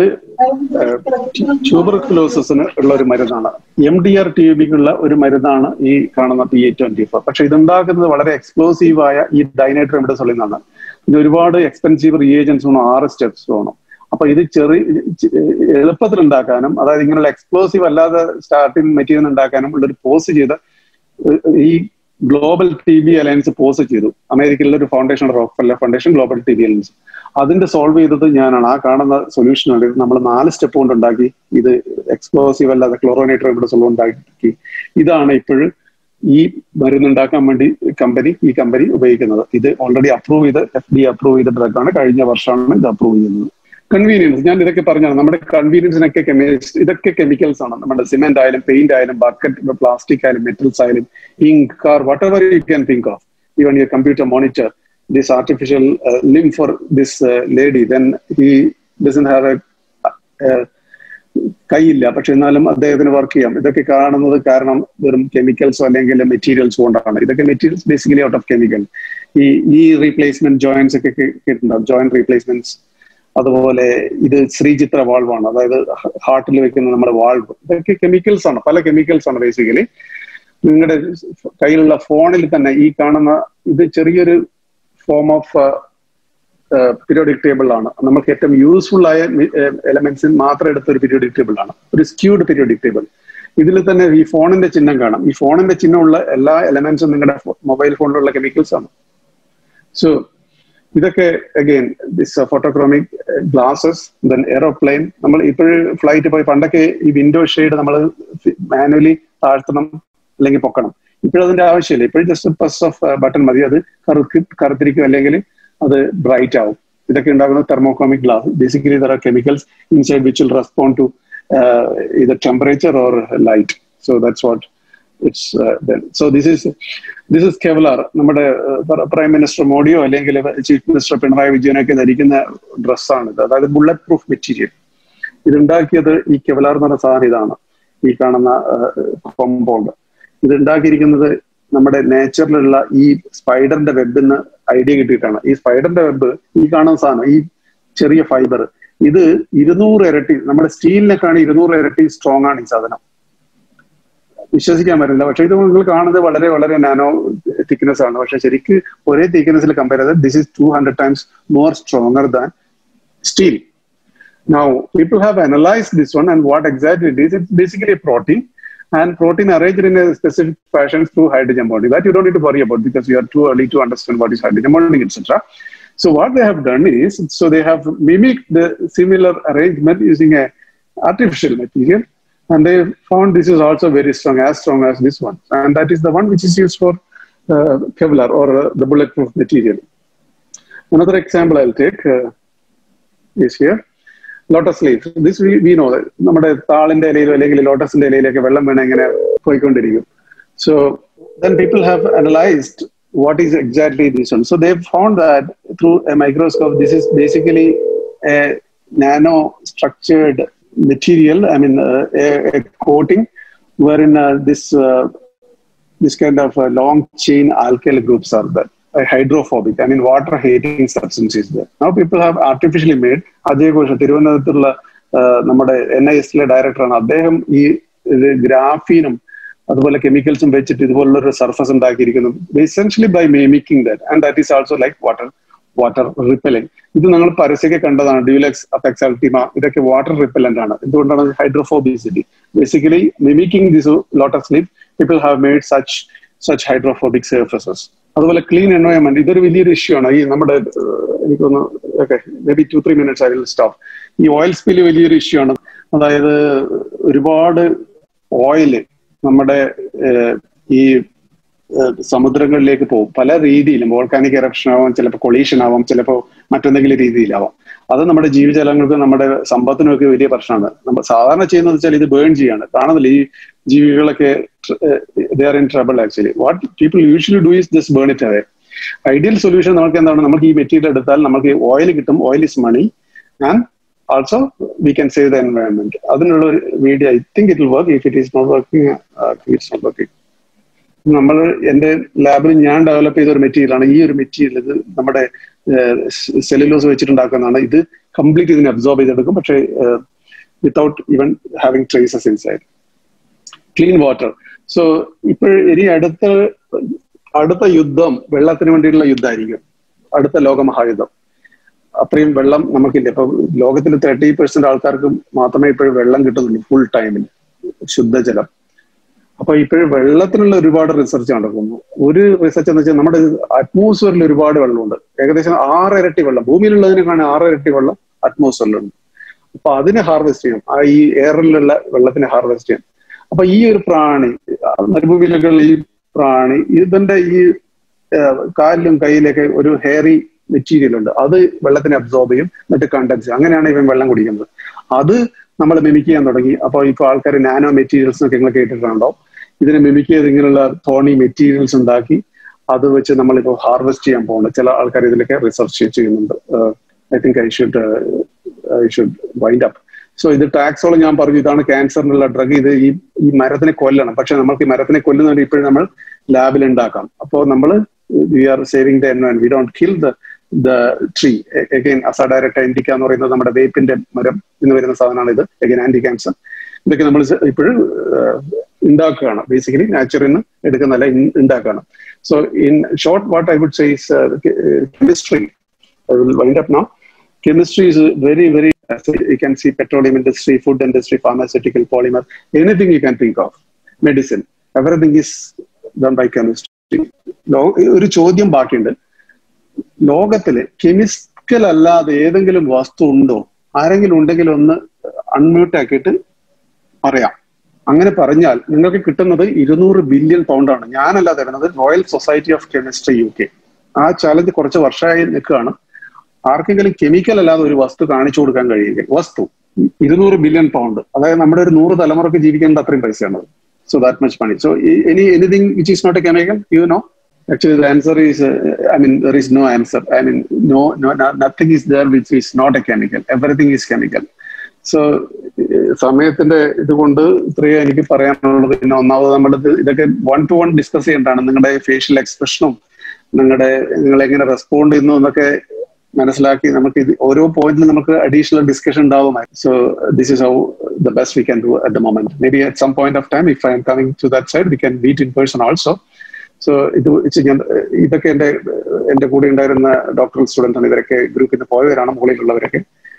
ട്യൂബർകുലോസിന് ഉള്ള ഒരു മരുന്നാണ്. എം ഡി ആർ ടി ബിക്കുള്ള ഒരു മരുന്നാണ് ഈ കാണുന്ന പി എയ്റ്റ് ട്വന്റി ഫോർ. പക്ഷെ ഇതുണ്ടാക്കുന്നത് വളരെ എക്സ്പ്ലോസീവായ ഈ ഡൈനൈട്രോമിഡസോളിൽ നിന്നാണ്. ഇത് ഒരുപാട് എക്സ്പെൻസീവ് റിയേജൻസ് വേണം, ആറ് സ്റ്റെപ്സ് വേണം. അപ്പൊ ഇത് ചെറിയ എളുപ്പത്തിൽ ഉണ്ടാക്കാനും, അതായത് ഇങ്ങനെയുള്ള എക്സ്പ്ലോസീവ് അല്ലാതെ സ്റ്റാർട്ടിങ് മെറ്റീരിയൽ ഉണ്ടാക്കാനും ഉള്ളൊരു പോസ്റ്റ് ചെയ്ത് ഈ global T B alliance post ചെയ്തു. അമേരിക്കയിലെ ഒരു foundation, Rockefeller foundation, global T B alliance. അതിന്റെ സോൾവ് ചെയ്തത് ഞാനാണ്. ആ കാണുന്ന സൊല്യൂഷൻ ആണ്. നമ്മൾ നാല് സ്റ്റെപ്പ് കൊണ്ട് ഉണ്ടാക്കി. ഇത് എക്സ്പ്ലോസീവ് അല്ലാതെ ക്ലോറോനൈട്രോമിഡസോൾ ഉണ്ടാക്കി. ഇതാണ് ഇപ്പോഴും ഈ മരുന്നുണ്ടാക്കാൻ വേണ്ടി കമ്പനി ഈ കമ്പനി ഉപയോഗിക്കുന്നത്. ഇത് ഓൾറെഡി അപ്രൂവ് ചെയ്ത് എഫ് ഡി അപ്രൂവ് ചെയ്ത ഡ്രഗ് ആണ്. കഴിഞ്ഞ വർഷമാണ് ഇത് അപ്രൂവ് ചെയ്യുന്നത്. കൺവീനിയൻസ്, ഞാൻ ഇതൊക്കെ പറഞ്ഞാണ്. നമ്മുടെ കൺവീനിയൻസിനൊക്കെ കെമിസ്റ്റ് ഇതൊക്കെ കെമിക്കൽസ് ആണ്. നമ്മുടെ സിമെന്റ് ആയാലും പെയിന്റ് ആയാലും ബക്കറ്റ് പ്ലാസ്റ്റിക് ആയാലും മെറ്റൽസ് ആയാലും ink, car, whatever you can think of, even your computer monitor, this artificial uh, limb for this uh, lady, then he doesn't have a കൈയില്ല, പക്ഷെ എന്നാലും അദ്ദേഹത്തിന് വർക്ക് ചെയ്യാം. ഇതൊക്കെ കാണുന്നത് കാരണം വെറും കെമിക്കൽസോ അല്ലെങ്കിൽ മെറ്റീരിയൽസ് കൊണ്ടാണ്. ഇതൊക്കെ materials basically out of chemical. ഈ ഈ റീപ്ലേസ്മെന്റ് ജോയിന്റ്സ് ഒക്കെ കേട്ടിട്ടുണ്ടാവും, ജോയിന്റ് റീപ്ലേസ്മെന്റ്സ്. അതുപോലെ ഇത് ശ്രീചിത്ര വാൾവാണ്, അതായത് ഹാർട്ടിൽ വെക്കുന്ന നമ്മുടെ വാൾവ്. ഇതൊക്കെ കെമിക്കൽസ് ആണ്, പല കെമിക്കൽസ് ആണ് ബേസിക്കലി. നിങ്ങളുടെ കയ്യിലുള്ള ഫോണിൽ തന്നെ ഈ കാണുന്ന ഇത് ചെറിയൊരു ഫോം ഓഫ് പീരിയോഡിക് ടേബിൾ ആണ്. നമുക്ക് ഏറ്റവും യൂസ്ഫുൾ ആയ എലമെന്റ്സിൽ മാത്രം എടുത്ത ഒരു പീരിയോഡിക് ടേബിൾ ആണ്, ഒരു സ്ക്യൂഡ് പീരിയോഡിക് ടേബിൾ. ഇതിൽ തന്നെ ഈ ഫോണിന്റെ ചിഹ്നം കാണാം. ഈ ഫോണിന്റെ ചിഹ്നമുള്ള എല്ലാ എലമെന്റ്സും നിങ്ങളുടെ മൊബൈൽ ഫോണിലുള്ള കെമിക്കൽസ് ആണ്. സോ ഇതൊക്കെ again this photochromic glasses, then aeroplane. നമ്മൾ ഇപ്പോഴും ഫ്ലൈറ്റ് പോയി പണ്ടൊക്കെ ഈ വിൻഡോ ഷെയ്ഡ് നമ്മൾ മാനുവലി താഴ്ത്തണം അല്ലെങ്കിൽ പൊക്കണം. ഇപ്പോഴതിന്റെ ആവശ്യമില്ല. ഇപ്പോഴും ജസ്റ്റ് പ്രസ് ഓഫ് ബട്ടൺ മതി, അത് കറുക്ക് കറുത്തിരിക്കും അല്ലെങ്കിൽ അത് ബ്രൈറ്റ് ആവും. ഇതൊക്കെ ഉണ്ടാകുന്ന thermochromic glass. Basically there are chemicals inside which will respond to either temperature or light. So that's what it's uh, then. So this is this is Kevlar. നമ്മുടെ prime minister മോഡിയോ അല്ലെങ്കിൽ chief minister Pinarayi വിജയനൊക്കെ ധരിക്കുന്ന ഡ്രസ്സാണ് ഇത്. അതായത് bullet proof material. ഇതുണ്ടാക്കിയത് ഈ കെവലാർ എന്ന് പറഞ്ഞ സാധനം ഇതാണ്, ഈ കാണുന്ന കോമ്പൗണ്ട്. ഇത് ഉണ്ടാക്കിയിരിക്കുന്നത് നമ്മുടെ നേച്ചറിലുള്ള ഈ സ്പൈഡറിന്റെ വെബിന്ന് ഐഡിയ കിട്ടിയിട്ടാണ്. ഈ സ്പൈഡറിന്റെ വെബ്, ഈ കാണുന്ന സാധനം, ഈ ചെറിയ ഫൈബർ, ഇത് ഇരുന്നൂറ് ഇരട്ടി, നമ്മുടെ സ്റ്റീലിനെക്കാണ് ഇരുന്നൂറ് ഇരട്ടി സ്ട്രോങ് ആണ് ഈ സാധനം. വിശ്വസിക്കാൻ പറ്റില്ല, പക്ഷെ ഇത് നിങ്ങൾ കാണുന്നത് വളരെ വളരെ നാനോ തിക്നെസ് ആണ്. പക്ഷെ ശരിക്ക് ഒരേ തിക്നെസ്സിൽ കമ്പയർ ചെയ്താൽ this is two hundred times more stronger than steel. Now people have analyzed this one, and what exactly it is, it's basically a protein, and protein arranged in a specific fashion through hydrogen bonding. That you don't need to worry about because you are too early to understand what is hydrogen bonding, et cetera. So what they have done is, so they have mimicked the similar arrangement using a artificial material, and they found this is also very strong, as strong as this one, and that is the one which is used for uh, Kevlar or uh, the bulletproof material. Another example I'll take uh, is here. Lotus leaf. This we, we know that നമ്മുടെ താളിന്റെ ഇലയിലോ അല്ലെങ്കിൽ ലോട്ടസിന്റെ ഇലയിലൊക്കെ വെള്ളം വീണ ഇങ്ങനെ പോയിക്കൊണ്ടിരിക്കും. So then people have analyzed what is exactly this one. So they've found that through a microscope, this is basically a nano structured material. I mean, uh, a, a coating wherein uh, this uh, this kind of uh, long chain alkyl groups are there. A hydrophobic, I mean water hating substance is there. Now people have artificially made. Ajay Ghosh, തിരുവനന്തപുരത്തുള്ള നമ്മുടെ N I എസിലെ ഡയറക്ടറാണ്. അദ്ദേഹം ഈ ഗ്രാഫീനും അതുപോലെ കെമിക്കൽസും വെച്ചിട്ട് ഇതുപോലുള്ളൊരു സർഫസ് ഉണ്ടാക്കിയിരിക്കുന്നത് essentially by mimicking that, and that is also like water water repellent. ഇത് നിങ്ങൾ പരസ്യമൊക്കെ കണ്ടതാണ്, ഡ്യൂലെക്സ്, അപെക്സ് അൾട്ടിമ, ഇതൊക്കെ വാട്ടർ റിപ്പലന്റ് ആണ്. എന്തുകൊണ്ടാണ്? Hydrophobicity. Basically mimicking this lotus leaf, people have made such such hydrophobic surfaces. അതുപോലെ clean environment, ഇതൊരു വലിയൊരു ഇഷ്യൂ ആണ്. ഈ നമ്മുടെ എനിക്കൊന്ന് okay maybe two three minutes I will stop. ഈ ഓയിൽ സ്പില്ല് വലിയൊരു ഇഷ്യൂ ആണ്. അതായത് ഒരുപാട് ഓയില് നമ്മുടെ ഈ സമുദ്രങ്ങളിലേക്ക് പോകും പല രീതിയിലും. വോൾക്കാനിക് എറപ്ഷൻ ആവാം, ചിലപ്പോൾ കൊളീഷൻ ആവാം, ചിലപ്പോൾ മറ്റെന്തെങ്കിലും രീതിയിലാവാം. അത് നമ്മുടെ ജീവജാലങ്ങൾക്ക് നമ്മുടെ സമ്പത്തിനൊക്കെ വലിയ പ്രശ്നമാണ്. നമ്മൾ സാധാരണ ചെയ്യുന്നത് വെച്ചാൽ ഇത് ബേൺ ചെയ്യാണ്. കാണുന്നില്ല ഈ ജീവികളൊക്കെ they are in trouble actually. What people usually do is just burn it away. Ideal solution നമുക്ക് എന്താണ്? നമുക്ക് ഈ മെറ്റീരിയൽ എടുത്താൽ നമുക്ക് ഓയിൽ കിട്ടും. Oil is money and also we can save the environment. അതിനുള്ള ഒരു video I think it will work. If it is not working it's not working. നമ്മൾ എൻ്റെ ലാബിൽ ഞാൻ ഡെവലപ്പ് ചെയ്ത ഒരു മെറ്റീരിയലാണ് ഈ ഒരു മെറ്റീരിയൽ. ഇത് നമ്മുടെ സെല്ലുലോസ് വെച്ചിട്ടുണ്ടാക്കുന്നതാണ്. ഇത് കംപ്ലീറ്റ് ഇതിനെ അബ്സോർബ് ചെയ്തെടുക്കും, പക്ഷേ without even having traces inside. Clean water. So ഇപ്പോൾ ഇനി അടുത്ത അടുത്ത യുദ്ധം വെള്ളത്തിന് വേണ്ടിയിട്ടുള്ള യുദ്ധമായിരിക്കും, അടുത്ത ലോകമഹായുദ്ധം. അത്രയും വെള്ളം നമുക്കില്ല. ഇപ്പൊ ലോകത്തിൽ തേർട്ടി പെർസെന്റ് ആൾക്കാർക്ക് മാത്രമേ ഇപ്പോഴും വെള്ളം കിട്ടുന്നുള്ളൂ ഫുൾ ടൈമിൽ, ശുദ്ധജലം. അപ്പൊ ഇപ്പോഴും വെള്ളത്തിനുള്ള ഒരുപാട് റിസർച്ച് നടക്കുന്നു. ഒരു റിസർച്ച് എന്ന് വെച്ചാൽ നമ്മുടെ അറ്റ്മോസ്ഫിയറിൽ ഒരുപാട് വെള്ളമുണ്ട്. ഏകദേശം ആറ് ഇരട്ടി വെള്ളം, ഭൂമിയിലുള്ളതിനെക്കാണ് ആറ് ഇരട്ടി വെള്ളം അറ്റ്മോസ്ഫിയറിലുണ്ട്. അപ്പൊ അതിനെ ഹാർവെസ്റ്റ് ചെയ്യണം, ആ ഈ എയറിലുള്ള വെള്ളത്തിനെ ഹാർവെസ്റ്റ് ചെയ്യണം. അപ്പൊ ഈ ഒരു പ്രാണി, മരുഭൂമിയിലൊക്കെ ഈ പ്രാണി, ഇതിന്റെ ഈ കാലിലും കയ്യിലൊക്കെ ഒരു ഹെയറി മെറ്റീരിയൽ ഉണ്ട്. അത് വെള്ളത്തിനെ അബ്സോർബ് ചെയ്യും, എന്നിട്ട് കണ്ടൻസ്. അങ്ങനെയാണ് ഇവൻ വെള്ളം കുടിക്കുന്നത്. അത് നമ്മൾ മിമിക് ചെയ്യാൻ തുടങ്ങി. അപ്പൊ ഇപ്പൊ ആൾക്കാർ നാനോ മെറ്റീരിയൽസ് എന്നൊക്കെ നിങ്ങൾ കേട്ടിട്ടുണ്ടാവും. ഇതിനെ മിമിക് ചെയ്ത് ഇങ്ങനെയുള്ള തോണി മെറ്റീരിയൽസ് ഉണ്ടാക്കി അത് വെച്ച് നമ്മളിപ്പോ ഹാർവെസ്റ്റ് ചെയ്യാൻ പോകുന്നത്. ചില ആൾക്കാർ ഇതിലൊക്കെ റിസർച്ച് ചെയ്യുന്നുണ്ട്. I think I should I should wind up. So ഇത് ടാക്സോളം ഞാൻ പറഞ്ഞു ഇതാണ് ക്യാൻസറിനുള്ള ഡ്രഗ്, ഇത് ഈ ഈ മരത്തിനെ കൊല്ലണം. പക്ഷെ നമ്മൾക്ക് ഈ മരത്തിനെ കൊല്ലുന്നതിന് ഇപ്പോഴും നമ്മൾ ലാബിൽ ഉണ്ടാക്കാം. അപ്പോൾ നമ്മൾ we are saving the environment, we don't kill the the tree. Again Azadirachta indica എന്ന് പറയുന്നത് നമ്മുടെ വേപ്പിന്റെ മരം എന്ന് വരുന്ന സാധനമാണ് ഇത്. അഗൈൻ ആന്റി ക്യാൻസർ ഇതൊക്കെ നമ്മൾ ഇപ്പോഴും ഉണ്ടാക്കുകയാണ്. ബേസിക്കലി നാച്ചുറിൽ നിന്ന് എടുക്കുന്നതല്ല, ഉണ്ടാക്കുകയാണ്. So in short what I would say is chemistry. I will wind up now. Chemistry is very, very, you can see petroleum industry, food industry, pharmaceutical, polymer, anything you can think of, medicine, everything is done by chemistry. ഒരു ചോദ്യം ബാക്കിയുണ്ട്. ലോകത്തില് chemical അല്ലാതെ ഏതെങ്കിലും വസ്തു ഉണ്ടോ? ആരെങ്കിലും ഉണ്ടെങ്കിൽ ഒന്ന് അൺമ്യൂട്ട് ആക്കിയിട്ട് പറയാം. അങ്ങനെ പറഞ്ഞാൽ നിങ്ങൾക്ക് കിട്ടുന്നത് ഇരുന്നൂറ് ബില്യൺ പൗണ്ടാണ്. ഞാനല്ല തരുന്നത്, Royal Society of Chemistry U K. ആ ചാലഞ്ച് കുറച്ച് വർഷമായി നിൽക്കുകയാണ്. ആർക്കെങ്കിലും കെമിക്കൽ അല്ലാതെ ഒരു വസ്തു കാണിച്ചു കൊടുക്കാൻ കഴിയുമെങ്കിൽ, വസ്തു ഇരുന്നൂറ് ബില്യൺ പൗണ്ട്, അതായത് നമ്മുടെ ഒരു നൂറ് തലമുറക്ക് ജീവിക്കേണ്ട അത്രയും പൈസയാണ്. So that much money. So any anything which is not a chemical, you know, actually the answer is uh, I mean there is no answer. I mean no, no nothing is there which is not a chemical. Everything is chemical. So സമയത്തിന്റെ ഇതുകൊണ്ട് ഇത്രയും എനിക്ക് പറയാനുള്ളത്. പിന്നെ ഒന്നാമത് നമ്മൾ ഇതൊക്കെ one two one discuss ചെയ്യേണ്ടതാണ്. നിങ്ങളുടെ ഫേഷ്യൽ എക്സ്പ്രഷനും നിങ്ങളുടെ നിങ്ങൾ എങ്ങനെ റെസ്പോണ്ട് ചെയ്യുന്നു എന്നൊക്കെ മനസ്സിലാക്കി നമുക്ക് ഇത് ഓരോ പോയിന്റിലും നമുക്ക് അഡീഷണൽ ഡിസ്കഷൻ ഉണ്ടാവുമായി. So this is how the best we can do at the moment. Maybe at some point of time if I'm coming to that side we can meet in person also. So ഇത് ഞാൻ ഇതൊക്കെ എന്റെ എന്റെ കൂടെ ഉണ്ടായിരുന്ന doctoral students ആണ്. ഇവരൊക്കെ ഗ്രൂപ്പിൽ നിന്ന് പോയവരാണ്, മുകളിലുള്ളവരൊക്കെ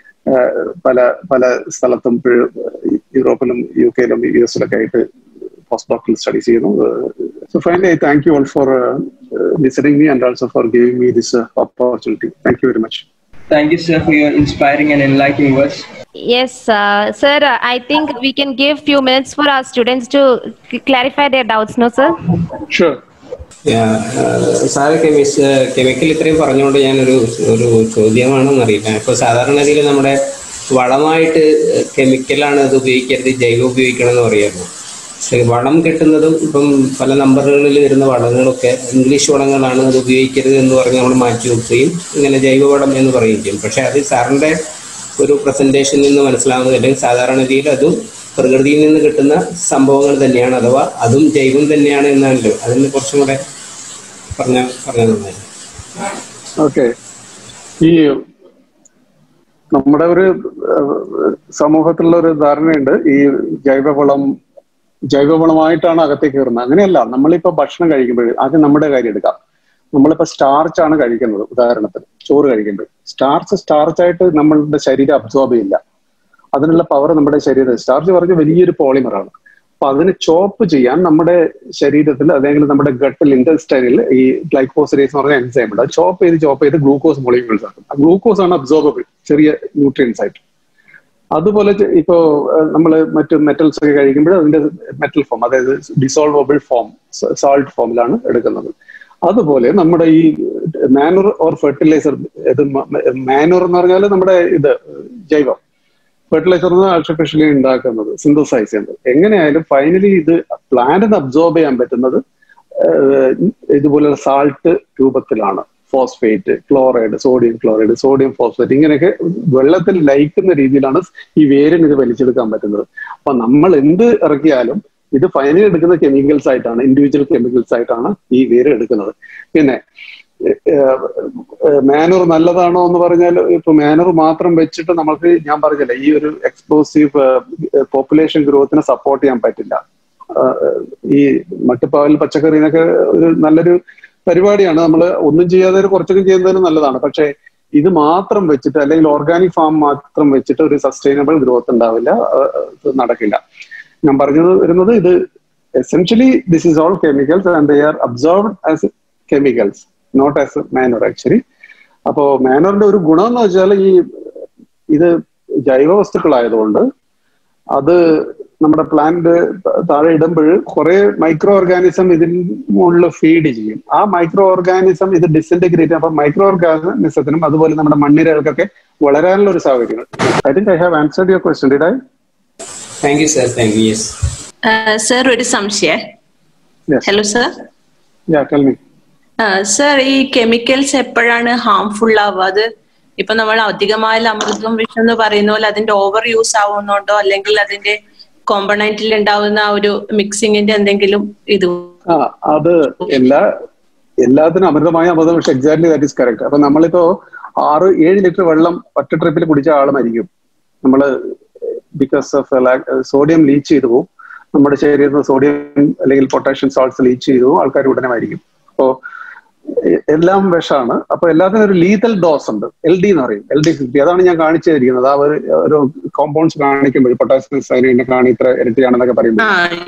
പല പല സ്ഥലത്തും യൂറോപ്പിലും യു കെയിലും യു എസിലൊക്കെ ആയിട്ട് പോസ്റ്റ് ഡോക്ടറൽ സ്റ്റഡീസ് ചെയ്യുന്നു. So finally, I thank you all for uh, listening me and also for giving me this uh, opportunity. Thank you very much. Thank you, sir, for your inspiring and enlightening words. Yes, uh, sir, uh, I think we can give few minutes for our students to c- clarify their doubts, no, sir? Sure. Sir കെമിസ് chemical ഇത്രയും പറഞ്ഞുകൊണ്ട് ഞാനൊരു ഒരു ചോദ്യമാണെന്ന് അറിയില്ല. ഇപ്പോൾ സാധാരണ രീതിയിൽ നമ്മുടെ വളമായിട്ട് കെമിക്കലാണ് അത് ഉപയോഗിക്കരുത്, ജൈവം ഉപയോഗിക്കണം എന്ന് പറയായിരുന്നു. വളം കിട്ടുന്നതും ഇപ്പം പല നമ്പറുകളിൽ വരുന്ന വളങ്ങളൊക്കെ ഇംഗ്ലീഷ് വളങ്ങളാണ്, അത് ഉപയോഗിക്കരുത് എന്ന് പറഞ്ഞ് നമ്മൾ മാറ്റി വെക്കുകയും ഇങ്ങനെ ജൈവവളം എന്ന് പറയുകയും ചെയ്യും. പക്ഷെ അത് സാറിൻ്റെ ഒരു പ്രസൻറ്റേഷനിൽ നിന്ന് മനസ്സിലാവുന്നത്, അല്ലെങ്കിൽ സാധാരണ രീതിയിൽ അതും പ്രകൃതിയിൽ നിന്ന് കിട്ടുന്ന സംഭവങ്ങൾ തന്നെയാണ്, അഥവാ അതും ജൈവം തന്നെയാണ് എന്നാണല്ലോ. അതിന് കുറച്ചും കൂടെ പറഞ്ഞ പറഞ്ഞാൽ നന്നായി. ഓക്കെ, ഈ നമ്മുടെ ഒരു സമൂഹത്തിലുള്ള ഒരു ധാരണയുണ്ട് ഈ ജൈവവളം ജൈവവളമായിട്ടാണ് അകത്തേക്ക് കയറുന്നത്. അങ്ങനെയല്ല. നമ്മളിപ്പോ ഭക്ഷണം കഴിക്കുമ്പോൾ ആദ്യം നമ്മുടെ കാര്യം എടുക്കാം. നമ്മളിപ്പോ സ്റ്റാർച്ച് ആണ് കഴിക്കുന്നത്. ഉദാഹരണത്തിന് ചോറ് കഴിക്കുമ്പോൾ സ്റ്റാർച്ച് സ്റ്റാർച്ചായിട്ട് നമ്മളുടെ ശരീരം അബ്സോർബ് ചെയ്യില്ല. അതിനുള്ള പവർ നമ്മുടെ ശരീരത്തിൽ, സ്റ്റാർച്ച് പറഞ്ഞ വലിയൊരു പോളിമറാണ്. അപ്പൊ അതിന് ചോപ്പ് ചെയ്യാൻ നമ്മുടെ ശരീരത്തിൽ അല്ലെങ്കിൽ നമ്മുടെ ഗട്ടിൽ ഇൻറ്റസ്റ്റൈനിൽ ഈ ഗ്ലൈക്കോസിഡേസ് എന്ന് പറഞ്ഞ എൻസൈം ഉണ്ട്. അത് ചോപ്പ് ചെയ്ത് ചോപ്പ് ചെയ്ത് ഗ്ലൂക്കോസ് മോളിക്യൂൾസ് ആക്കും. ആ ഗ്ലൂക്കോസ് ആണ് അബ്സോർബിൾ, ചെറിയ ന്യൂട്രിയൻസ് ആയിട്ട്. അതുപോലെ ഇപ്പോ നമ്മൾ മറ്റു മെറ്റൽസ് ഒക്കെ കഴിക്കുമ്പോൾ അതിന്റെ മെറ്റൽ ഫോം, അതായത് ഡിസോൾവബിൾ ഫോം, സാൾട്ട് ഫോമിലാണ് എടുക്കുന്നത്. അതുപോലെ നമ്മുടെ ഈ മാനുർ ഓർ ഫെർട്ടിലൈസർ, ഇത് മാനുർ എന്ന് പറഞ്ഞാൽ നമ്മുടെ ഇത് ജൈവം, ഫെർട്ടിലൈസർ ആർട്ടിഫിഷ്യലി ഉണ്ടാക്കുന്നത്, സിന്തസൈസ് ചെയ്യുന്നത്. എങ്ങനെയായാലും ഫൈനലി ഇത് പ്ലാന്റിന് അബ്സോർബ് ചെയ്യാൻ പറ്റുന്നത് ഇതുപോലുള്ള സാൾട്ട് രൂപത്തിലാണ്. Phosphate, chloride, sodium chloride, sodium phosphate, ഇങ്ങനെയൊക്കെ വെള്ളത്തിൽ ലയിക്കുന്ന രീതിയിലാണ് ഈ വേരിന് ഇത് വലിച്ചെടുക്കാൻ പറ്റുന്നത്. അപ്പൊ നമ്മൾ എന്ത് ഇറക്കിയാലും ഇത് ഫൈനലി എടുക്കുന്ന കെമിക്കൽസ് ആയിട്ടാണ്, ഇൻഡിവിജ്വൽ കെമിക്കൽസ് ആയിട്ടാണ് ഈ വേര് എടുക്കുന്നത്. പിന്നെ മാനൂർ നല്ലതാണോ എന്ന് പറഞ്ഞാൽ, ഇപ്പൊ മാനൂർ മാത്രം വെച്ചിട്ട് നമുക്ക്, ഞാൻ പറഞ്ഞില്ല, ഈ ഒരു എക്സ്പ്ലോസീവ് പോപ്പുലേഷൻ ഗ്രോത്തിനെ സപ്പോർട്ട് ചെയ്യാൻ പറ്റില്ല. ഈ മട്ടുപ്പാവൽ പച്ചക്കറിനൊക്കെ ഒരു നല്ലൊരു പരിപാടിയാണ്. നമ്മൾ ഒന്നും ചെയ്യാതെ കുറച്ചൊക്കെ ചെയ്യുന്നതിന് നല്ലതാണ്. പക്ഷെ ഇത് മാത്രം വെച്ചിട്ട്, അല്ലെങ്കിൽ ഓർഗാനിക് ഫാം മാത്രം വെച്ചിട്ട് ഒരു സസ്റ്റൈനബിൾ ഗ്രോത്ത് ഉണ്ടാവില്ല, നടക്കില്ല. ഞാൻ പറഞ്ഞത് വരുന്നത്, ഇത് essentially this is all chemicals and they are absorbed as chemicals, not as manure actually. അപ്പോ മാനൂറിന്റെ ഒരു ഗുണം എന്ന് വെച്ചാൽ, ഈ ഇത് ജൈവ വസ്തുക്കളായതുകൊണ്ട് അത് നമ്മുടെ പ്ലാന്റ് താഴെ ഇടുമ്പോൾ കുറെ മൈക്രോ ഓർഗാനിസം ഇതിൽ മുകളിൽ ഫീഡ് ചെയ്യും. ആ മൈക്രോ ഓർഗാനിസം ഇത് ഡിസിൻറ്റഗ്രേറ്റ്, അപ്പൊ മൈക്രോ ഓർഗാനിസത്തിനും അതുപോലെ നമ്മുടെ മണ്ണിരകൾക്കൊക്കെ വളരാനുള്ള ഒരു സാഹചര്യം. I think I have answered your question. Did I? Thank you sir. Thank you. Yes sir, ഒരു സംശയം. Hello sir. Yeah, tell me. Sir, ഈ കെമിക്കൽസ് എപ്പോഴാണ് ഹാംഫുൾ ആവുക? അത് ഇപ്പൊ നമ്മൾ അധികമായ അമൃതം വിഷം എന്ന് പറയുന്ന പോലെ അതിന്റെ ഓവർ യൂസ് ആവുന്നുണ്ടോ, അല്ലെങ്കിൽ അതിന്റെ കോമ്പണന്റിൽ ഉണ്ടാവുന്ന ഒരു മിക്സിങ്ങിന്റെ എന്തെങ്കിലും ഇത്? ആ അത് എല്ലാ എല്ലാത്തിനും അമൃതമായ അമൃതം വിഷം, എക്സാക്ട്ലി ദാറ്റ് ഈസ് കറക്റ്റ്. അപ്പൊ നമ്മളിപ്പോ ആറ് ഏഴ് ലിറ്റർ വെള്ളം ഒറ്റ ട്രിപ്പിൽ കുടിച്ച ആൾ മരിക്കും. നമ്മള് ബിക്കോസ് ഓഫ് സോഡിയം ലീച്ച് ചെയ്തു പോകും നമ്മുടെ ശരീരത്തിൽ, സോഡിയം അല്ലെങ്കിൽ പൊട്ടാഷ്യം സാൾട്ട്സ് ലീച്ച് ചെയ്തു പോകും, ആൾക്കാർ ഉടനെ മരിക്കും. അപ്പോൾ എല്ലാം വിഷമാണ്. അപ്പൊ എല്ലാത്തിനും ഒരു ലീതൽ ഡോസ് ഉണ്ട്, എൽ ഡി എന്ന് പറയും, എൽ ഡി ഫിഫ്റ്റി. അതാണ് ഞാൻ കാണിച്ചു തരിക്കുന്നത്. ആ ഒരു ഒരു കോമ്പൗണ്ട്സ് കാണിക്കുമ്പോൾ പൊട്ടാസ്യം സയനൈഡ് കാണി ഇത്ര ഇരട്ടിയാണെന്നൊക്കെ പറയുമ്പോൾ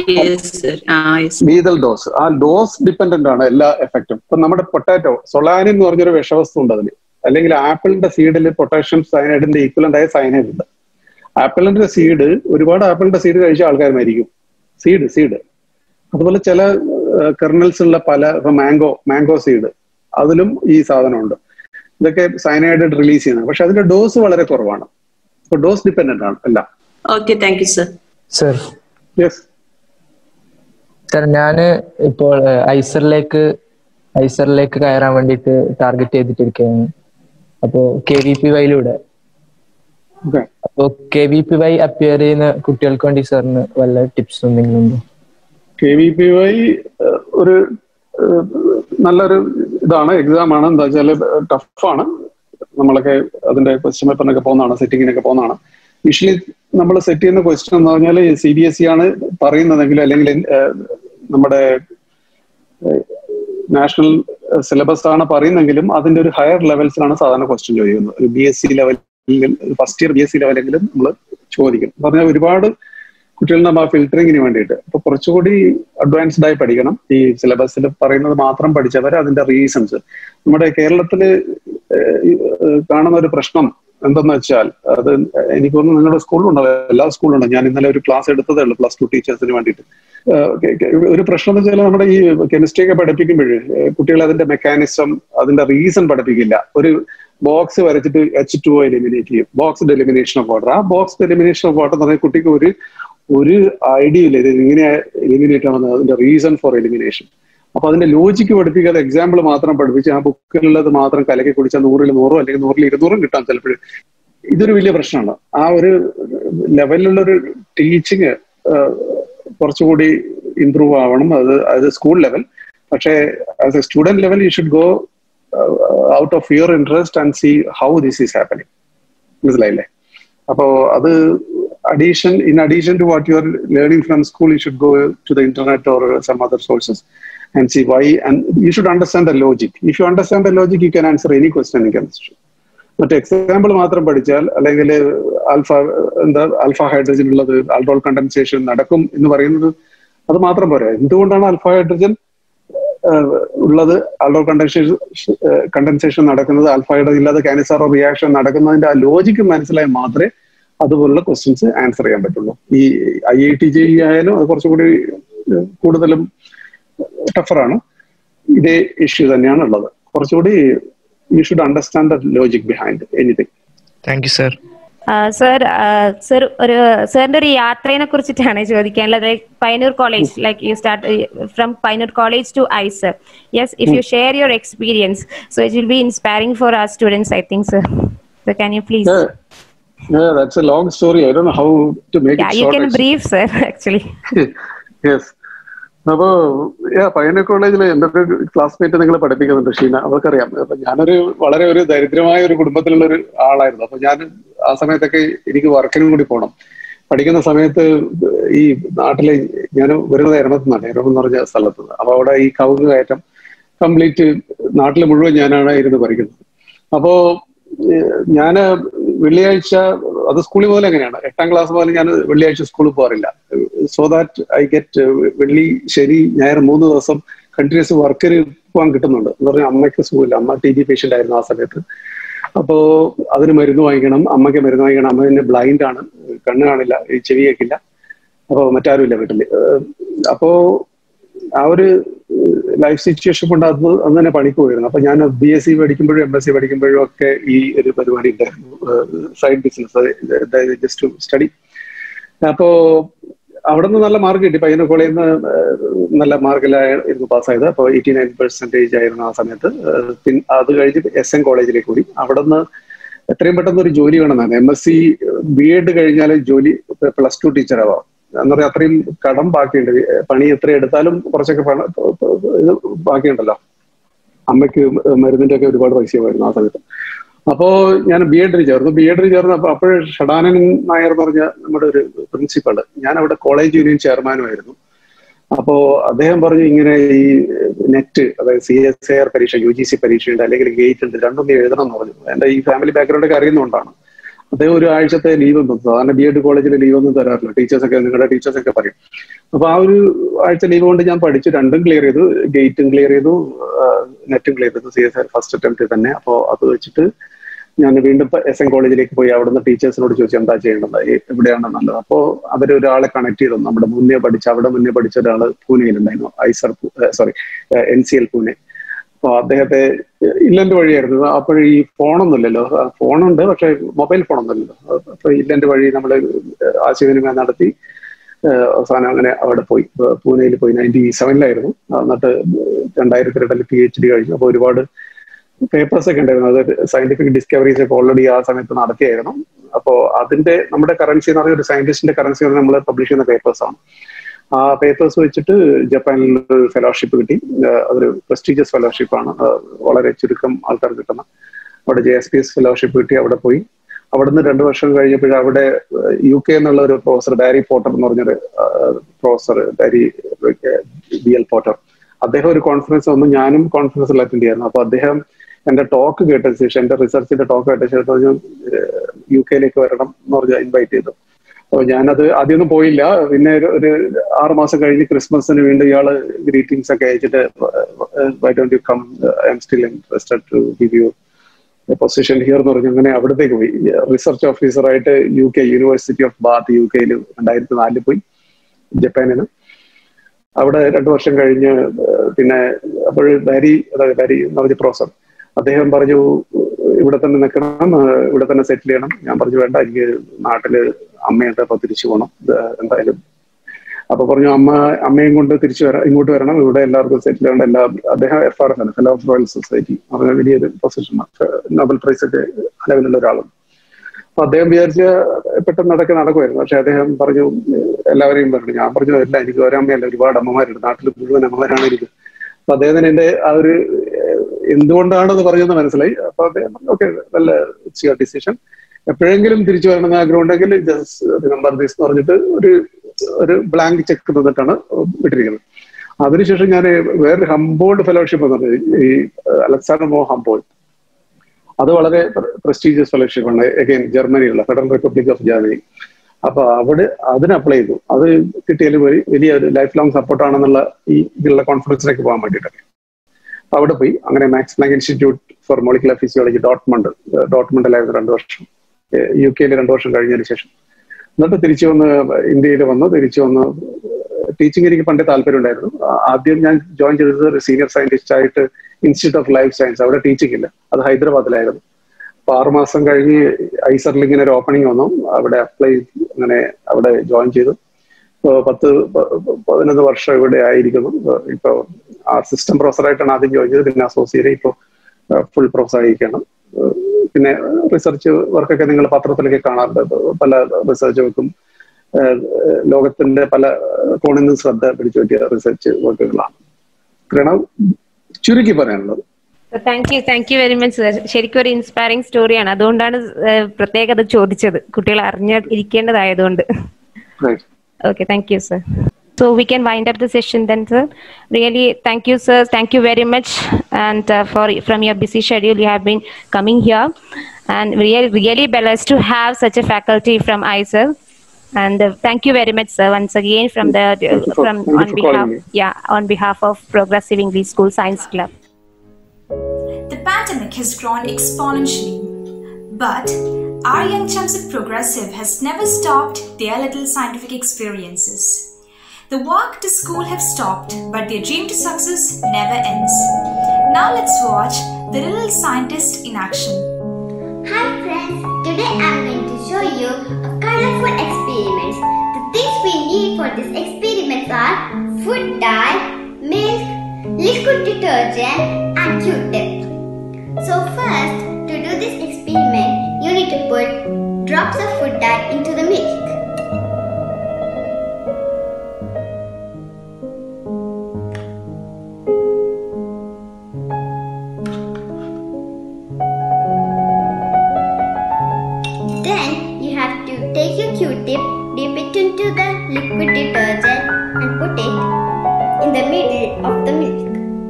ലീതൽ ഡോസ്, ആ ഡോസ് ഡിപ്പെൻഡന്റ് ആണ് എല്ലാ എഫക്റ്റും. ഇപ്പൊ നമ്മുടെ പൊട്ടാറ്റോ സൊളാനിൻ എന്ന് പറഞ്ഞൊരു വിഷവസ്തു ഉണ്ട് അതിൽ, അല്ലെങ്കിൽ ആപ്പിളിന്റെ സീഡിൽ പൊട്ടാഷ്യം സയനൈഡിന്റെ ഈക്വലന്റ് ആയ സയനൈഡ് ഉണ്ട്. ആപ്പിളിന്റെ സീഡ്, ഒരുപാട് ആപ്പിളിന്റെ സീഡ് കഴിച്ച ആൾക്കാർ മരിക്കും. സീഡ് സീഡ് അതുപോലെ ചില കെർണൽസ് ഉള്ള പല, ഇപ്പൊ മാംഗോ മാംഗോ സീഡ്, അതിലും ഈ സാധനമുണ്ട്. ഇതൊക്കെ സയനൈഡ് റിലീസ് ചെയ്യുന്നത്. പക്ഷെ അതിന്റെ ഡോസ് വളരെ കുറവാണ്. അപ്പൊ ഡോസ് ഡിപ്പെൻഡന്റ് ആണ് എല്ലാം. Okay, thank you sir. Sir yes sir, ഞാന് ഇപ്പോൾ ഐസറിലേക്ക് ഐസറിലേക്ക് കയറാൻ വേണ്ടിയിട്ട് ടാർഗറ്റ് ചെയ്തിട്ടിരിക്കുകയാണ്. അപ്പോ കെ വി പി വൈയിലൂടെ അപ്പോ K V P Y appear ചെയ്യുന്ന കുട്ടികൾക്ക് വേണ്ടി സാറിന് വല്ല ടിപ്സ് എന്തെങ്കിലും ഉണ്ടോ? കെ വി പി വൈ ഒരു നല്ലൊരു ഇതാണ്, എക്സാം ആണ്. എന്താ വെച്ചാൽ ടഫാണ്. നമ്മളൊക്കെ അതിന്റെ ക്വസ്റ്റ്യൻ പേപ്പറിനൊക്കെ പോകുന്നതാണ്, സെറ്റിങ്ങിനൊക്കെ പോകുന്നതാണ്. യൂഷ്വലി നമ്മൾ സെറ്റ് ചെയ്യുന്ന ക്വസ്റ്റ്യൻ എന്ന് പറഞ്ഞാൽ സി ബി എസ് ഇ ആണ് പറയുന്നതെങ്കിലും, അല്ലെങ്കിൽ നമ്മുടെ നാഷണൽ സിലബസ് ആണ് പറയുന്നെങ്കിലും അതിന്റെ ഒരു ഹയർ ലെവൽസിലാണ് സാധാരണ ക്വസ്റ്റ്യൻ ചോദിക്കുന്നത്. ഒരു B S C level, first year B S C ലെവലെങ്കിലും നമ്മൾ ചോദിക്കും. പറഞ്ഞാൽ ഒരുപാട് കുട്ടികൾ നമ്മൾ ആ ഫിൽറ്ററിങ്ങിന് വേണ്ടിയിട്ട്. അപ്പൊ കുറച്ചുകൂടി അഡ്വാൻസ്ഡ് ആയി പഠിക്കണം. ഈ സിലബസിൽ പറയുന്നത് മാത്രം പഠിച്ചവർ അതിന്റെ റീസൺസ്. നമ്മുടെ കേരളത്തിൽ കാണുന്ന ഒരു പ്രശ്നം എന്തെന്ന് വെച്ചാൽ, അത് എനിക്ക് തോന്നുന്നു നിങ്ങളുടെ സ്കൂളിലുണ്ടാവും, എല്ലാ സ്കൂളിലുണ്ടോ. ഞാൻ ഇന്നലെ ഒരു ക്ലാസ് എടുത്തതേ ഉള്ളൂ പ്ലസ് ടു ടീച്ചേഴ്സിന് വേണ്ടിയിട്ട്. ഒരു പ്രശ്നം എന്ന് വെച്ചാൽ നമ്മുടെ ഈ കെമിസ്ട്രി ഒക്കെ പഠിപ്പിക്കുമ്പോൾ കുട്ടികൾ അതിന്റെ മെക്കാനിസം, അതിന്റെ റീസൺ പഠിപ്പിക്കില്ല. ഒരു ബോക്സ് വരച്ചിട്ട് എച്ച് ടു ഒ എലിമിനേറ്റ് ചെയ്യും, ബോക്സ് എലിമിനേഷൻ ഓഫ് വാട്ടർ. ആ ബോക്സ് എലിമിനേഷൻ ഓഫ് വാട്ടർ എന്ന് പറഞ്ഞാൽ കുട്ടിക്ക് ഒരു ഒരു ഐഡിയ ഇല്ല ഇത് ഇങ്ങനെ എലിമിനേറ്റ് ആവുന്നത്, അതിന്റെ റീസൺ ഫോർ എലിമിനേഷൻ. അപ്പൊ അതിന്റെ ലോജിക്ക് പഠിപ്പിക്കാതെ എക്സാമ്പിൾ മാത്രം പഠിപ്പിച്ച് ആ ബുക്കിലുള്ളത് മാത്രം കലക്കി കുടിച്ചാൽ നൂറിൽ നൂറോ അല്ലെങ്കിൽ നൂറിൽ ഇരുന്നൂറും കിട്ടാൻ ചിലപ്പോഴും. ഇതൊരു വലിയ പ്രശ്നമാണ്. ആ ഒരു ലെവലിലുള്ള ഒരു ടീച്ചിങ് കുറച്ചുകൂടി ഇംപ്രൂവ് ആവണം. അത് അത് സ്കൂൾ ലെവൽ. പക്ഷേ as a student level you should go out of your interest and see how this is happening. മനസ്സിലായില്ലേ? അപ്പോ അത് addition in addition to what you are learning from school, you should go to the internet or some other sources and see why, and you should understand the logic. If you understand the logic, you can answer any question in chemistry. But example മാത്രം പഠിച്ചാൽ, അല്ലെങ്കിൽ alpha എന്താ alpha hydrogen ഉള്ളത്, aldol condensation നടക്കും എന്ന് പറയുന്നത് അത് മാത്രം പോരാ. എന്തുകൊണ്ടാണ് ആൽഫ ഹൈഡ്രജൻ ഉള്ളത്, ആൽഡോൾ കണ്ടൻസേഷൻ കണ്ടൻസേഷൻ നടക്കുന്നത്, ആൽഫ ഹൈഡ്രജൻ ഇല്ലാതെ കാനിസാറോ റിയാക്ഷൻ നടക്കുന്നതിന്റെ ആ ലോജിക്ക് മനസ്സിലായാൽ മാത്രമേ അതുപോലുള്ള ക്വസ്റ്റ്യൻസ് ആൻസർ ചെയ്യാൻ പറ്റുള്ളൂ. ഈ I I T J E ആയാലും അത് കുറച്ചുകൂടി കൂടുതലും ടഫറാണ്. ഇതേ ഇഷ്യൂ തന്നെയാണ് ഉള്ളത്. കുറച്ചുകൂടി you should understand the logic behind anything. Thank you sir. Sir sir ഒരു സാറിന്റെ ഒരു യാത്രയെ കുറിച്ചിട്ടാണ് ചോദിക്കാനുള്ളത്. Payyanur college, like you start from Payyanur college to IISER. Yes, if you share your experience, so it will be inspiring for our students, I think, sir. So can you please? Yeah. Yeah, that's a long story. I don't know how to make yeah, it short. Yeah, you can actually. brief, sir, actually. Yes. അപ്പോ പയ്യന്നൂർ കോളേജിൽ എൻ്റെ ഒരു classmate നിങ്ങൾ പഠിപ്പിക്കുന്നുണ്ട്, ഷീന, അവർക്കറിയാം. അപ്പൊ ഞാനൊരു വളരെ ഒരു ദരിദ്രമായ ഒരു കുടുംബത്തിലുള്ള ഒരു ആളായിരുന്നു. അപ്പൊ ഞാൻ ആ സമയത്തൊക്കെ എനിക്ക് വർക്കിനും കൂടി പോകണം. പഠിക്കുന്ന സമയത്ത് ഈ നാട്ടിലെ ഞാൻ വരുന്നത് എരമത്തുനിന്നാണ്, എരമം എന്ന് പറഞ്ഞ സ്ഥലത്ത് നിന്ന്. അപ്പൊ അവിടെ ഈ കവുങ്ങ് കയറ്റം കംപ്ലീറ്റ് നാട്ടിൽ മുഴുവൻ ഞാനാണ് ഇരുന്ന് പഠിക്കുന്നത്. അപ്പോ ഞാന് വെള്ളിയാഴ്ച, അത് സ്കൂളിൽ പോലെ എങ്ങനെയാണ്, എട്ടാം ക്ലാസ് പോലെ ഞാൻ വെള്ളിയാഴ്ച സ്കൂളിൽ പോകാറില്ല. സോ ദാറ്റ് ഐ ഗെറ്റ് വെള്ളി ശനി ഞായർ മൂന്ന് ദിവസം കണ്ടിന്യൂസ് വർക്കിന് പോകാൻ കിട്ടുന്നുണ്ട്. എന്ന് പറഞ്ഞാൽ അമ്മയ്ക്ക് സുഖമില്ല, അമ്മ ടി ബി പേഷ്യന്റ് ആയിരുന്നു ആ സമയത്ത്. അപ്പോ അതിന് മരുന്ന് വാങ്ങിക്കണം, അമ്മയ്ക്ക് മരുന്ന് വാങ്ങിക്കണം. അമ്മ പിന്നെ ബ്ലൈൻഡ് ആണ്, കണ്ണ് കാണില്ല, ചെവി കേൾക്കില്ല. അപ്പോൾ മറ്റാരും ഇല്ല വീട്ടില്. അപ്പോ ആ ഒരു ലൈഫ് സിറ്റുവേഷൻ കൊണ്ട് അത് അന്ന് തന്നെ പണിക്ക് പോയിരുന്നു. അപ്പൊ ഞാൻ ബി എസ് സി പഠിക്കുമ്പോഴും എം എസ് സി പഠിക്കുമ്പോഴും ഒക്കെ ഈ ഒരു പരിപാടി ഉണ്ടായിരുന്നു, side business, just to study. അപ്പോ അവിടെ നിന്ന് നല്ല മാർക്ക് കിട്ടി. പയ്യന്നൂർ കോളേജിൽ നിന്ന് നല്ല മാർക്കിലായിരുന്നു പാസ്സായത്. അപ്പോൾ എയ്റ്റി നയൻ പെർസെൻറ്റേജ് ആയിരുന്നു ആ സമയത്ത്. പിന്നെ അത് കഴിഞ്ഞ് എസ് എൻ കോളേജിലേക്ക് കൂടി. അവിടെ നിന്ന് എത്രയും പെട്ടെന്ന് ഒരു ജോലി വേണമെന്നാണ്. M S C B Ed കഴിഞ്ഞാൽ ജോലി പ്ലസ് ടു ടീച്ചർ ആവാം എന്ന് പറയാം. അത്രയും കടം ബാക്കിയുണ്ട്. പണി എത്ര എടുത്താലും കുറച്ചൊക്കെ പണ ഇത് ബാക്കിയുണ്ടല്ലോ. അമ്മയ്ക്ക് മരുന്നിന്റെ ഒക്കെ ഒരുപാട് പൈസയായിരുന്നു ആ സമയത്ത്. അപ്പോ ഞാൻ ബി എഡിന് ചേർന്നു. ബി എഡിന് ചേർന്നപ്പോൾ അപ്പോൾ ഷഡാനൻ നായർ എന്ന് പറഞ്ഞ നമ്മുടെ ഒരു പ്രിൻസിപ്പള്, ഞാൻ അവിടെ കോളേജ് യൂണിയൻ ചെയർമാനുമായിരുന്നു. അപ്പോ അദ്ദേഹം പറഞ്ഞു ഇങ്ങനെ ഈ നെറ്റ്, അതായത് സി എസ് എ ആർ പരീക്ഷ, യു ജി സി പരീക്ഷയുണ്ട്, അല്ലെങ്കിൽ ഗേറ്റ് ഉണ്ട്, രണ്ടൊന്നും എഴുതണം എന്ന് പറഞ്ഞു. എന്റെ ഈ ഫാമിലി ബാക്ക്ഗ്രൗണ്ട് ഒക്കെ അറിയുന്നതുകൊണ്ടാണ്. അദ്ദേഹം ഒരു ആഴ്ചത്തെ ലീവ് ഒന്നും, സാധാരണ ബി എഡ് കോളേജിൽ ലീവ് ഒന്നും തരാറില്ല. ടീച്ചേഴ്സൊക്കെ, നിങ്ങളുടെ ടീച്ചേഴ്സൊക്കെ പറയും. അപ്പൊ ആ ഒരു ആഴ്ച ലീവ് കൊണ്ട് ഞാൻ പഠിച്ചു, രണ്ടും ക്ലിയർ ചെയ്തു, ഗേറ്റും ക്ലിയർ ചെയ്തു, നെറ്റും ക്ലിയർ ചെയ്തു, C S R first attempt തന്നെ. അപ്പോൾ അത് വെച്ചിട്ട് ഞാൻ വീണ്ടും എസ് എൻ കോളേജിലേക്ക് പോയി. അവിടുന്ന് ടീച്ചേഴ്സിനോട് ചോദിച്ചു എന്താ ചെയ്യേണ്ടത്, എവിടെയാണ് നല്ലത്. അപ്പോൾ അവർ ഒരാളെ കണക്ട് ചെയ്തു. നമ്മുടെ മുന്നേ പഠിച്ച, അവിടെ മുന്നേ പഠിച്ച ഒരാൾ പൂനെയിലുണ്ടായിരുന്നു, IISER sorry N C L Pune. അപ്പോൾ അദ്ദേഹത്തെ ഇല്ലന്റ് വഴിയായിരുന്നു. അപ്പോൾ ഈ ഫോണൊന്നുമില്ലല്ലോ, ഫോണുണ്ട് പക്ഷെ മൊബൈൽ ഫോണൊന്നുമില്ലല്ലോ. അപ്പൊ ഇല്ലന്റ് വഴി നമ്മൾ ആശയവിനിമയം നടത്തി അവസാനം അങ്ങനെ അവിടെ പോയി, പൂനെയിൽ പോയി. നയൻറ്റി സെവനിലായിരുന്നു. എന്നിട്ട് രണ്ടായിരത്തി രണ്ടിൽ പി എച്ച് ഡി കഴിഞ്ഞു. അപ്പോൾ ഒരുപാട് പേപ്പേഴ്സ് ഒക്കെ ഉണ്ടായിരുന്നു. അത് സയന്റിഫിക് ഡിസ്കവറീസ് ഒക്കെ ഓൾറെഡി ആ സമയത്ത് നടത്തിയായിരുന്നു. അപ്പോൾ അതിന്റെ നമ്മുടെ കറൻസി എന്ന് പറഞ്ഞ ഒരു സയന്റിസ്റ്റിന്റെ കറൻസി എന്ന് നമ്മൾ പബ്ലിഷ് ചെയ്യുന്ന പേപ്പേഴ്സ് ആണ്. ആ പേപ്പേഴ്സ് വെച്ചിട്ട് ജപ്പാനിൽ ഫെലോഷിപ്പ് കിട്ടി. അതൊരു പ്രസ്റ്റീജിയസ് ഫെലോഷിപ്പാണ്, വളരെ ചുരുക്കം ആൾക്കാർ കിട്ടുന്ന. അവിടെ J S P S fellowship കിട്ടി. അവിടെ പോയി. അവിടുന്ന് രണ്ടു വർഷം കഴിഞ്ഞപ്പോൾ അവിടെ യു കെ എന്നുള്ള ഒരു പ്രൊഫസർ, ബാരി പോട്ടർ എന്ന് പറഞ്ഞൊരു professor, Barry B L Potter, അദ്ദേഹം ഒരു കോൺഫറൻസ് വന്നു. ഞാനും കോൺഫറൻസിൽ അറ്റൻഡ് ചെയ്യായിരുന്നു. അപ്പൊ അദ്ദേഹം എന്റെ ടോക്ക് കേട്ട ശേഷം, എന്റെ റിസർച്ചിന്റെ ടോക്ക് കേട്ട ശേഷം പറഞ്ഞു യു കെയിലേക്ക് വരണം എന്ന് പറഞ്ഞാൽ ഇൻവൈറ്റ് ചെയ്തു. അപ്പൊ ഞാനത് ആദ്യമൊന്നും പോയില്ല. പിന്നെ ഒരു ആറു മാസം കഴിഞ്ഞ് ക്രിസ്മസിന് വീണ്ടും ഇയാള് ഗ്രീറ്റിംഗ്സ് ഒക്കെ അയച്ചിട്ട് why don't you come, I'm still interested to give you position here എന്ന് പറഞ്ഞു. അങ്ങനെ അവിടത്തേക്ക് പോയി. റിസർച്ച് ഓഫീസറായിട്ട് U K university of Bath യു കെയിൽ രണ്ടായിരത്തി നാലിൽ പോയി, ജപ്പാനിൽ. അവിടെ രണ്ടു വർഷം കഴിഞ്ഞ് പിന്നെ അപ്പോൾ ബാരി, അതായത് ബാരി എന്ന് പറഞ്ഞ പ്രൊഫസർ, അദ്ദേഹം പറഞ്ഞു ഇവിടെ തന്നെ നിൽക്കണം, ഇവിടെ തന്നെ സെറ്റിൽ ചെയ്യണം. ഞാൻ പറഞ്ഞു വേണ്ട, എനിക്ക് നാട്ടില് അമ്മയുണ്ട്, അപ്പൊ തിരിച്ചു പോകണം എന്തായാലും. അപ്പൊ പറഞ്ഞു അമ്മ അമ്മയും കൊണ്ട് തിരിച്ചു വരാം, ഇങ്ങോട്ട് വരണം, ഇവിടെ എല്ലാവർക്കും സെറ്റിൽ ചെയ്യണം. എല്ലാ അദ്ദേഹം എഫ് ആർ എസ് ആണ്, ഫെലോ ഓഫ് റോയൽ സൊസൈറ്റി, അങ്ങനെ വലിയൊരു പൊസിഷൻ, നോബൽ പ്രൈസ് ഒക്കെ ലെവലുള്ള ഒരാളും. അപ്പൊ അദ്ദേഹം വിചാരിച്ച പെട്ടെന്ന് നടക്കെ നടക്കുമായിരുന്നു. പക്ഷെ അദ്ദേഹം പറഞ്ഞു എല്ലാവരെയും പറഞ്ഞു. ഞാൻ പറഞ്ഞു അല്ല, എനിക്ക് ഒരമ്മയല്ല, ഒരുപാട് അമ്മമാരുണ്ട് നാട്ടിൽ, മുഴുവൻ അമ്മമാരാണ് എനിക്ക്. അപ്പൊ അദ്ദേഹത്തിന് എന്റെ ആ ഒരു എന്തുകൊണ്ടാണെന്ന് പറഞ്ഞെന്ന് മനസ്സിലായി. അപ്പൊ അദ്ദേഹം ഓക്കെ, നല്ല ഡിസിഷൻ, എപ്പോഴെങ്കിലും തിരിച്ചു വരണമെന്ന് ആഗ്രഹം ഉണ്ടെങ്കിൽ നമ്പർ ദിസ് എന്ന് പറഞ്ഞിട്ട് ഒരു ഒരു ബ്ലാങ്ക് ചെക്ക് തന്നിട്ടാണ് വിട്ടിരിക്കുന്നത്. അതിനുശേഷം ഞാൻ വേറൊരു ഹംബോൾഡ് ഫെലോഷിപ്പ് എന്ന് പറഞ്ഞത്, ഈ അലക്സാണ്ടർ മോ ഹംബോൾഡ്, അത് വളരെ പ്രസ്റ്റീജിയസ് ഫെലോഷിപ്പാണ്, അഗൈൻ ജർമ്മനിയുള്ള ഫെഡറൽ റിപ്പബ്ലിക് ഓഫ് ജർമ്മനി. അപ്പൊ അവിടെ അതിന് അപ്ലൈ ചെയ്തു. അത് കിട്ടിയാലും വഴി വലിയ ഒരു ലൈഫ് ലോങ് സപ്പോർട്ടാണെന്നുള്ള ഈ ഇതിലുള്ള കോൺഫറൻസിലേക്ക് പോകാൻ വേണ്ടിയിട്ടൊക്കെ അവിടെ പോയി. അങ്ങനെ Max Planck Institute for Molecular Physiology Dortmund ഡോട്ട്മണ്ടിലായിരുന്നു രണ്ടു വർഷം, യു കെയിൽ രണ്ടു വർഷം കഴിഞ്ഞതിന് ശേഷം. എന്നിട്ട് തിരിച്ചു വന്ന് ഇന്ത്യയിൽ വന്നു. തിരിച്ചു വന്ന് ടീച്ചിങ് എനിക്ക് പണ്ടേ താല്പര്യം ഉണ്ടായിരുന്നു. ആദ്യം ഞാൻ ജോയിൻ ചെയ്തത് ഒരു സീനിയർ സയന്റിസ്റ്റ് ആയിട്ട് ഇൻസ്റ്റിറ്റ്യൂട്ട് ഓഫ് ലൈഫ് സയൻസ്, അവിടെ ടീച്ചിങ് ഇല്ല, അത് ഹൈദരാബാദിലായിരുന്നു. അപ്പൊ ആറുമാസം കഴിഞ്ഞ് ഐസറിൽ ഇങ്ങനെ ഒരു ഓപ്പണിംഗ് വന്നു, അവിടെ അപ്ലൈ, അങ്ങനെ അവിടെ ജോയിൻ ചെയ്തു. ഇപ്പൊ പത്ത് പതിനൊന്ന് വർഷം ഇവിടെ ആയിരിക്കുന്നു. ഇപ്പൊ അസിസ്റ്റന്റ് പ്രൊഫസറായിട്ടാണ് ആദ്യം ജോയിൻ ചെയ്തത്, പിന്നെ അസോസിയേറ്റ്, ഇപ്പോൾ ഫുൾ പ്രൊഫസർ ആയിരിക്കണം. പിന്നെ റിസർച്ച് വർക്കൊക്കെ നിങ്ങൾ പത്രത്തിലൊക്കെ കാണാറുണ്ട്, പല റിസർച്ച് വർക്കും ലോകത്തിന്റെ പല കോണിൽ നിന്ന് ശ്രദ്ധ പിടിച്ചു പറ്റിയ റിസർച്ച് വർക്കുകളാണ്. കാരണം ചുരുക്കി പറയാനുള്ളത്. Thank you thank you very much sir. ശരിക്കും ഒരു ഇൻസ്പയറിംഗ് സ്റ്റോറിയാണ്, അതുകൊണ്ടാണ് പ്രത്യേകത ചോദിച്ചത്, കുട്ടികൾ അറിഞ്ഞിരിക്കേണ്ടതായതുകൊണ്ട്. Okay, thank you, sir. So we can wind up the session then, sir. Really, thank you, sir. Thank you very much. And uh, for from your busy schedule, you have been coming here, and really, really blessed to have such a faculty from I S E R. And uh, thank you very much, sir. Once again, from the uh, from on behalf, yeah, on behalf of Progressive English School Science Club. The pandemic has grown exponentially, but our young chums at Progressive has never stopped their little scientific experiences. The walk to school have stopped, but their dream to success never ends. Now let's watch the little scientist in action. Hi friends, today I am going to show you a colorful experiments. The things we need for this experiments are food dye, milk, liquid detergent and Q-tip. So first, to do this experiment, you we put drops of food dye into the milk. Then you have to take your Q-tip, dip it into the liquid detergent and put it in the middle of the milk.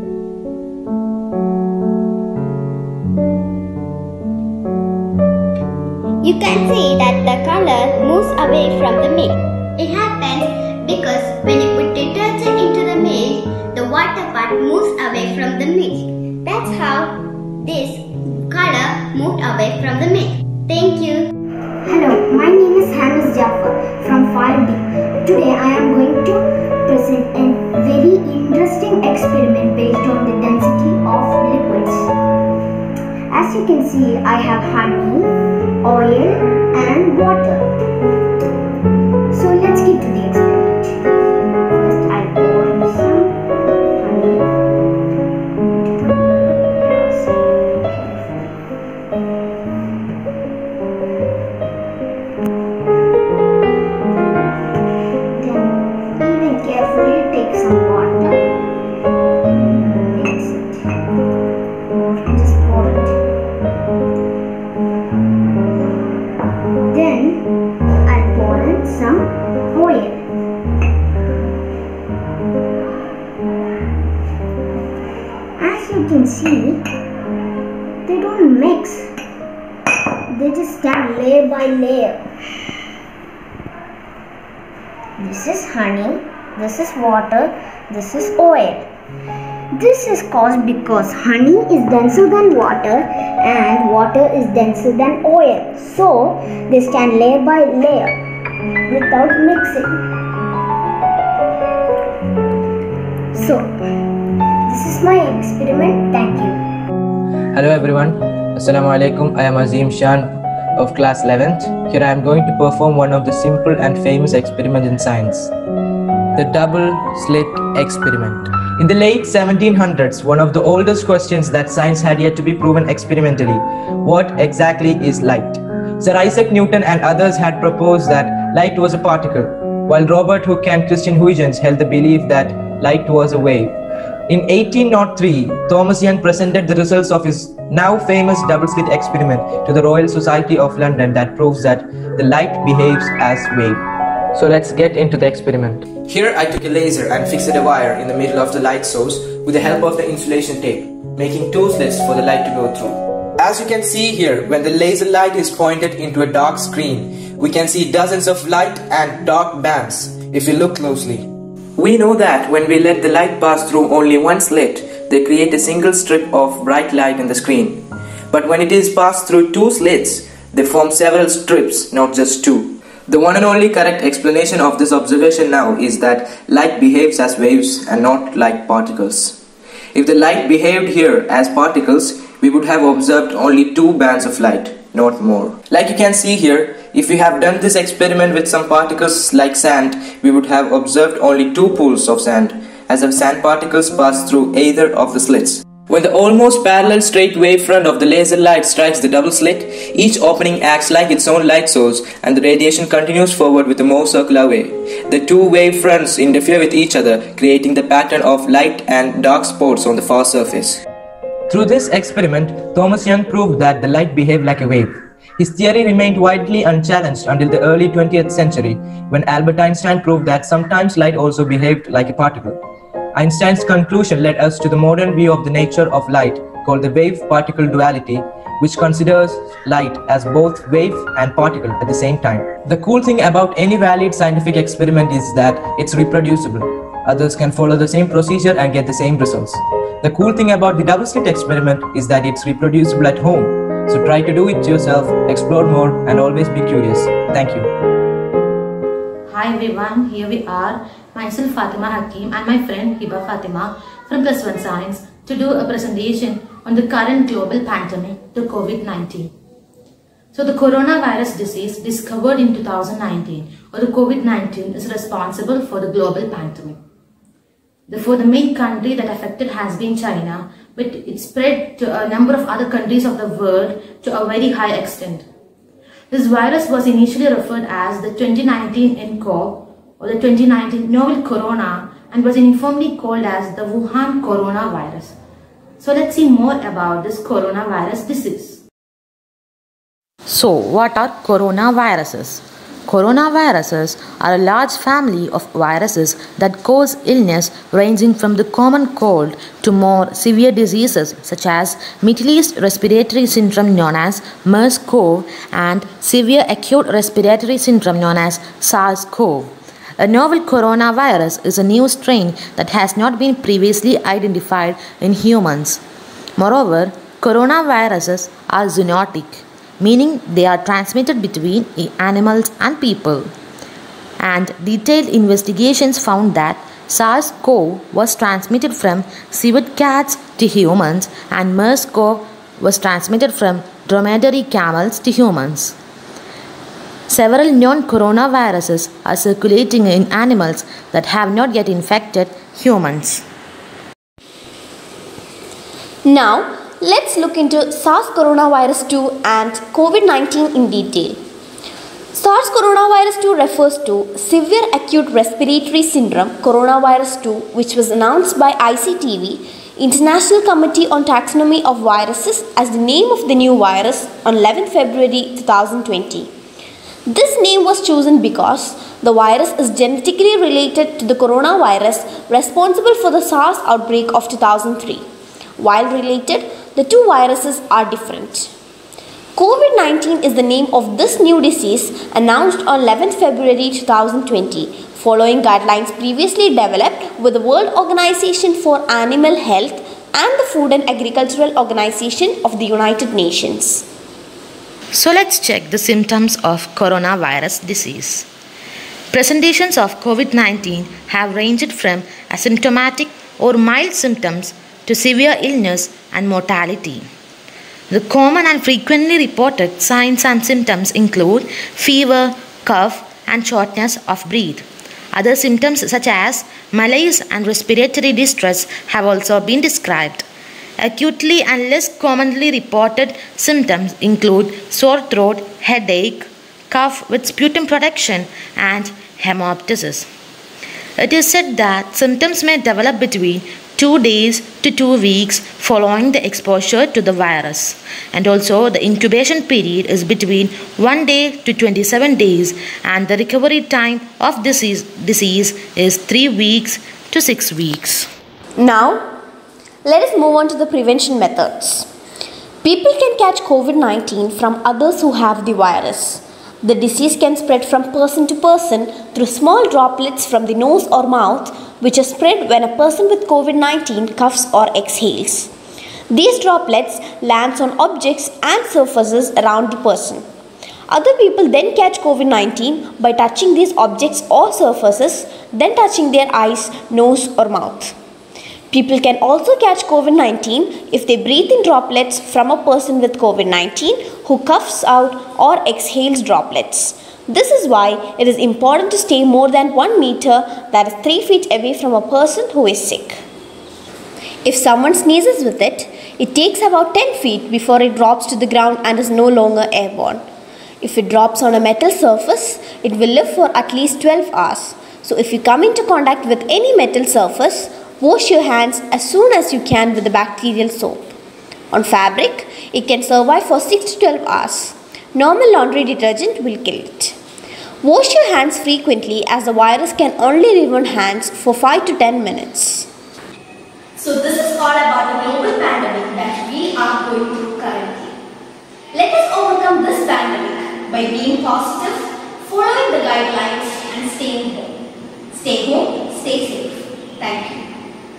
You can see that the color moves away from the milk. It happens because when you put detergent into the milk, the water part moves away from the milk. That's how this color moved away from the milk. Thank you. Hello, my name is Hamis Jafar from five D. Today I am going to present a very interesting experiment based on the density of liquids. As you can see, I have honey, oil and water. So let's get to the experiment. First I'll pour in some honey. See, they don't mix, they just stand layer by layer. This is honey, this is water, this is oil. This is caused because honey is denser than water and water is denser than oil. So they stand layer by layer without mixing. So this is my experiment. Thank you. Hello everyone. Assalamu alaikum. I am Azim Shan of class eleventh. Here I am going to perform one of the simple and famous experiments in science. The double slit experiment. In the late seventeen hundreds, one of the oldest questions that science had yet to be proven experimentally: what exactly is light? Sir Isaac Newton and others had proposed that light was a particle, while Robert Hooke and Christian Huygens held the belief that light was a wave. In eighteen oh three, Thomas Young presented the results of his now famous double-slit experiment to the Royal Society of London that proves that the light behaves as wave. So let's get into the experiment. Here I took a laser and fixed a wire in the middle of the light source with the help of the insulation tape, making two slits for the light to go through. As you can see here, when the laser light is pointed into a dark screen, we can see dozens of light and dark bands if you look closely. We know that when we let the light pass through only one slit, they create a single strip of bright light in the screen. But when it is passed through two slits, they form several strips, not just two. The one and only correct explanation of this observation now is that light behaves as waves and not like particles. If the light behaved here as particles, we would have observed only two bands of light, not more. Like you can see here, if we have done this experiment with some particles like sand, we would have observed only two pools of sand, as the sand particles pass through either of the slits. When the almost parallel straight wavefront of the laser light strikes the double slit, each opening acts like its own light source and the radiation continues forward with a more circular way. The two wavefronts interfere with each other, creating the pattern of light and dark spots on the far surface. Through this experiment, Thomas Young proved that the light behaved like a wave. His theory remained widely unchallenged until the early twentieth century, when Albert Einstein proved that sometimes light also behaved like a particle. Einstein's conclusion led us to the modern view of the nature of light, called the wave-particle duality, which considers light as both wave and particle at the same time. The cool thing about any valid scientific experiment is that it's reproducible. Others can follow the same procedure and get the same results. The cool thing about the double-slit experiment is that it's reproducible at home. So try to do it yourself, explore more, and always be curious. Thank you. Hi everyone, here we are, myself Fatima Hakim and my friend Hiba Fatima from Plus One Science to do a presentation on the current global pandemic, the COVID nineteen. So the coronavirus disease discovered in two thousand nineteen, or the COVID nineteen, is responsible for the global pandemic. Therefore, the main country that affected has been China, but it spread to a number of other countries of the world to a very high extent. This virus was initially referred as the twenty nineteen nCoV or the twenty nineteen novel corona and was informally called as the Wuhan coronavirus. So let's see more about this coronavirus disease. So what are coronaviruses? Coronaviruses are a large family of viruses that cause illness ranging from the common cold to more severe diseases such as Middle East Respiratory Syndrome known as MERS-CoV and severe acute respiratory syndrome known as SARS-CoV. A novel coronavirus is a new strain that has not been previously identified in humans. Moreover, coronaviruses are zoonotic, meaning they are transmitted between animals and people. And detailed investigations found that SARS-CoV was transmitted from civet cats to humans and MERS-CoV was transmitted from dromedary camels to humans. Several known coronaviruses are circulating in animals that have not yet infected humans. Now, let's look into SARS coronavirus two and COVID nineteen in detail. SARS coronavirus two refers to Severe Acute Respiratory Syndrome coronavirus two, which was announced by I C T V, International Committee on Taxonomy of Viruses, as the name of the new virus on eleventh February two thousand twenty. This name was chosen because the virus is genetically related to the coronavirus responsible for the SARS outbreak of two thousand three. While related, the two viruses are different. COVID nineteen is the name of this new disease announced on eleventh February two thousand twenty, following guidelines previously developed with the World Organization for Animal Health and the Food and Agricultural Organization of the United Nations. So let's check the symptoms of coronavirus disease. Presentations of COVID nineteen have ranged from asymptomatic or mild symptoms to severe illness and mortality. The common and frequently reported signs and symptoms include fever, cough, and shortness of breath. Other symptoms such as malaise and respiratory distress have also been described. Acutely and less commonly reported symptoms include sore throat, headache, cough with sputum production, and hemoptysis. It is said that symptoms may develop between two days to two weeks following the exposure to the virus, and also the incubation period is between one day to twenty-seven days, and the recovery time of disease, disease is three weeks to six weeks. Now, let us move on to the prevention methods. People can catch COVID nineteen from others who have the virus. The disease can spread from person to person through small droplets from the nose or mouth, which are spread when a person with COVID nineteen coughs or exhales. These droplets land on objects and surfaces around the person. Other people then catch COVID nineteen by touching these objects or surfaces, then touching their eyes, nose or mouth. People can also catch COVID nineteen if they breathe in droplets from a person with COVID nineteen who coughs out or exhales droplets. This is why it is important to stay more than one meter, that is three feet away from a person who is sick. If someone sneezes with it, it takes about ten feet before it drops to the ground and is no longer airborne. If it drops on a metal surface, it will live for at least twelve hours. So if you come into contact with any metal surface, wash your hands as soon as you can with the bacterial soap. On fabric, it can survive for six to twelve hours. Normal laundry detergent will kill it. Wash your hands frequently, as the virus can only live on hands for five to ten minutes. So this is all about the global pandemic that we are going through currently. Let us overcome this pandemic by being positive, following the guidelines and staying home. Stay home, stay safe. Thank you.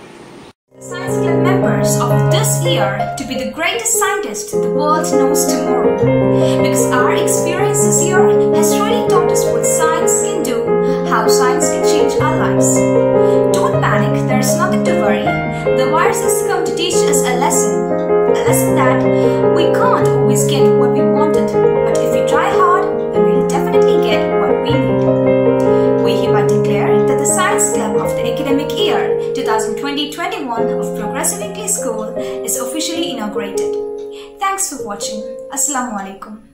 Science Club members of this year to be the greatest scientists the world knows tomorrow. Because our experience this year has really taught us what science can do, how science can change our lives. Don't panic, there is nothing to worry. The virus has come to teach us a lesson. A lesson that we can't always get what we wanted, but if we try hard, then we'll definitely get what we need. We hereby declare that the Science Club of the academic year twenty twenty to twenty-one of Progressive English School is officially inaugurated. Thanks for watching. Assalamu alaikum.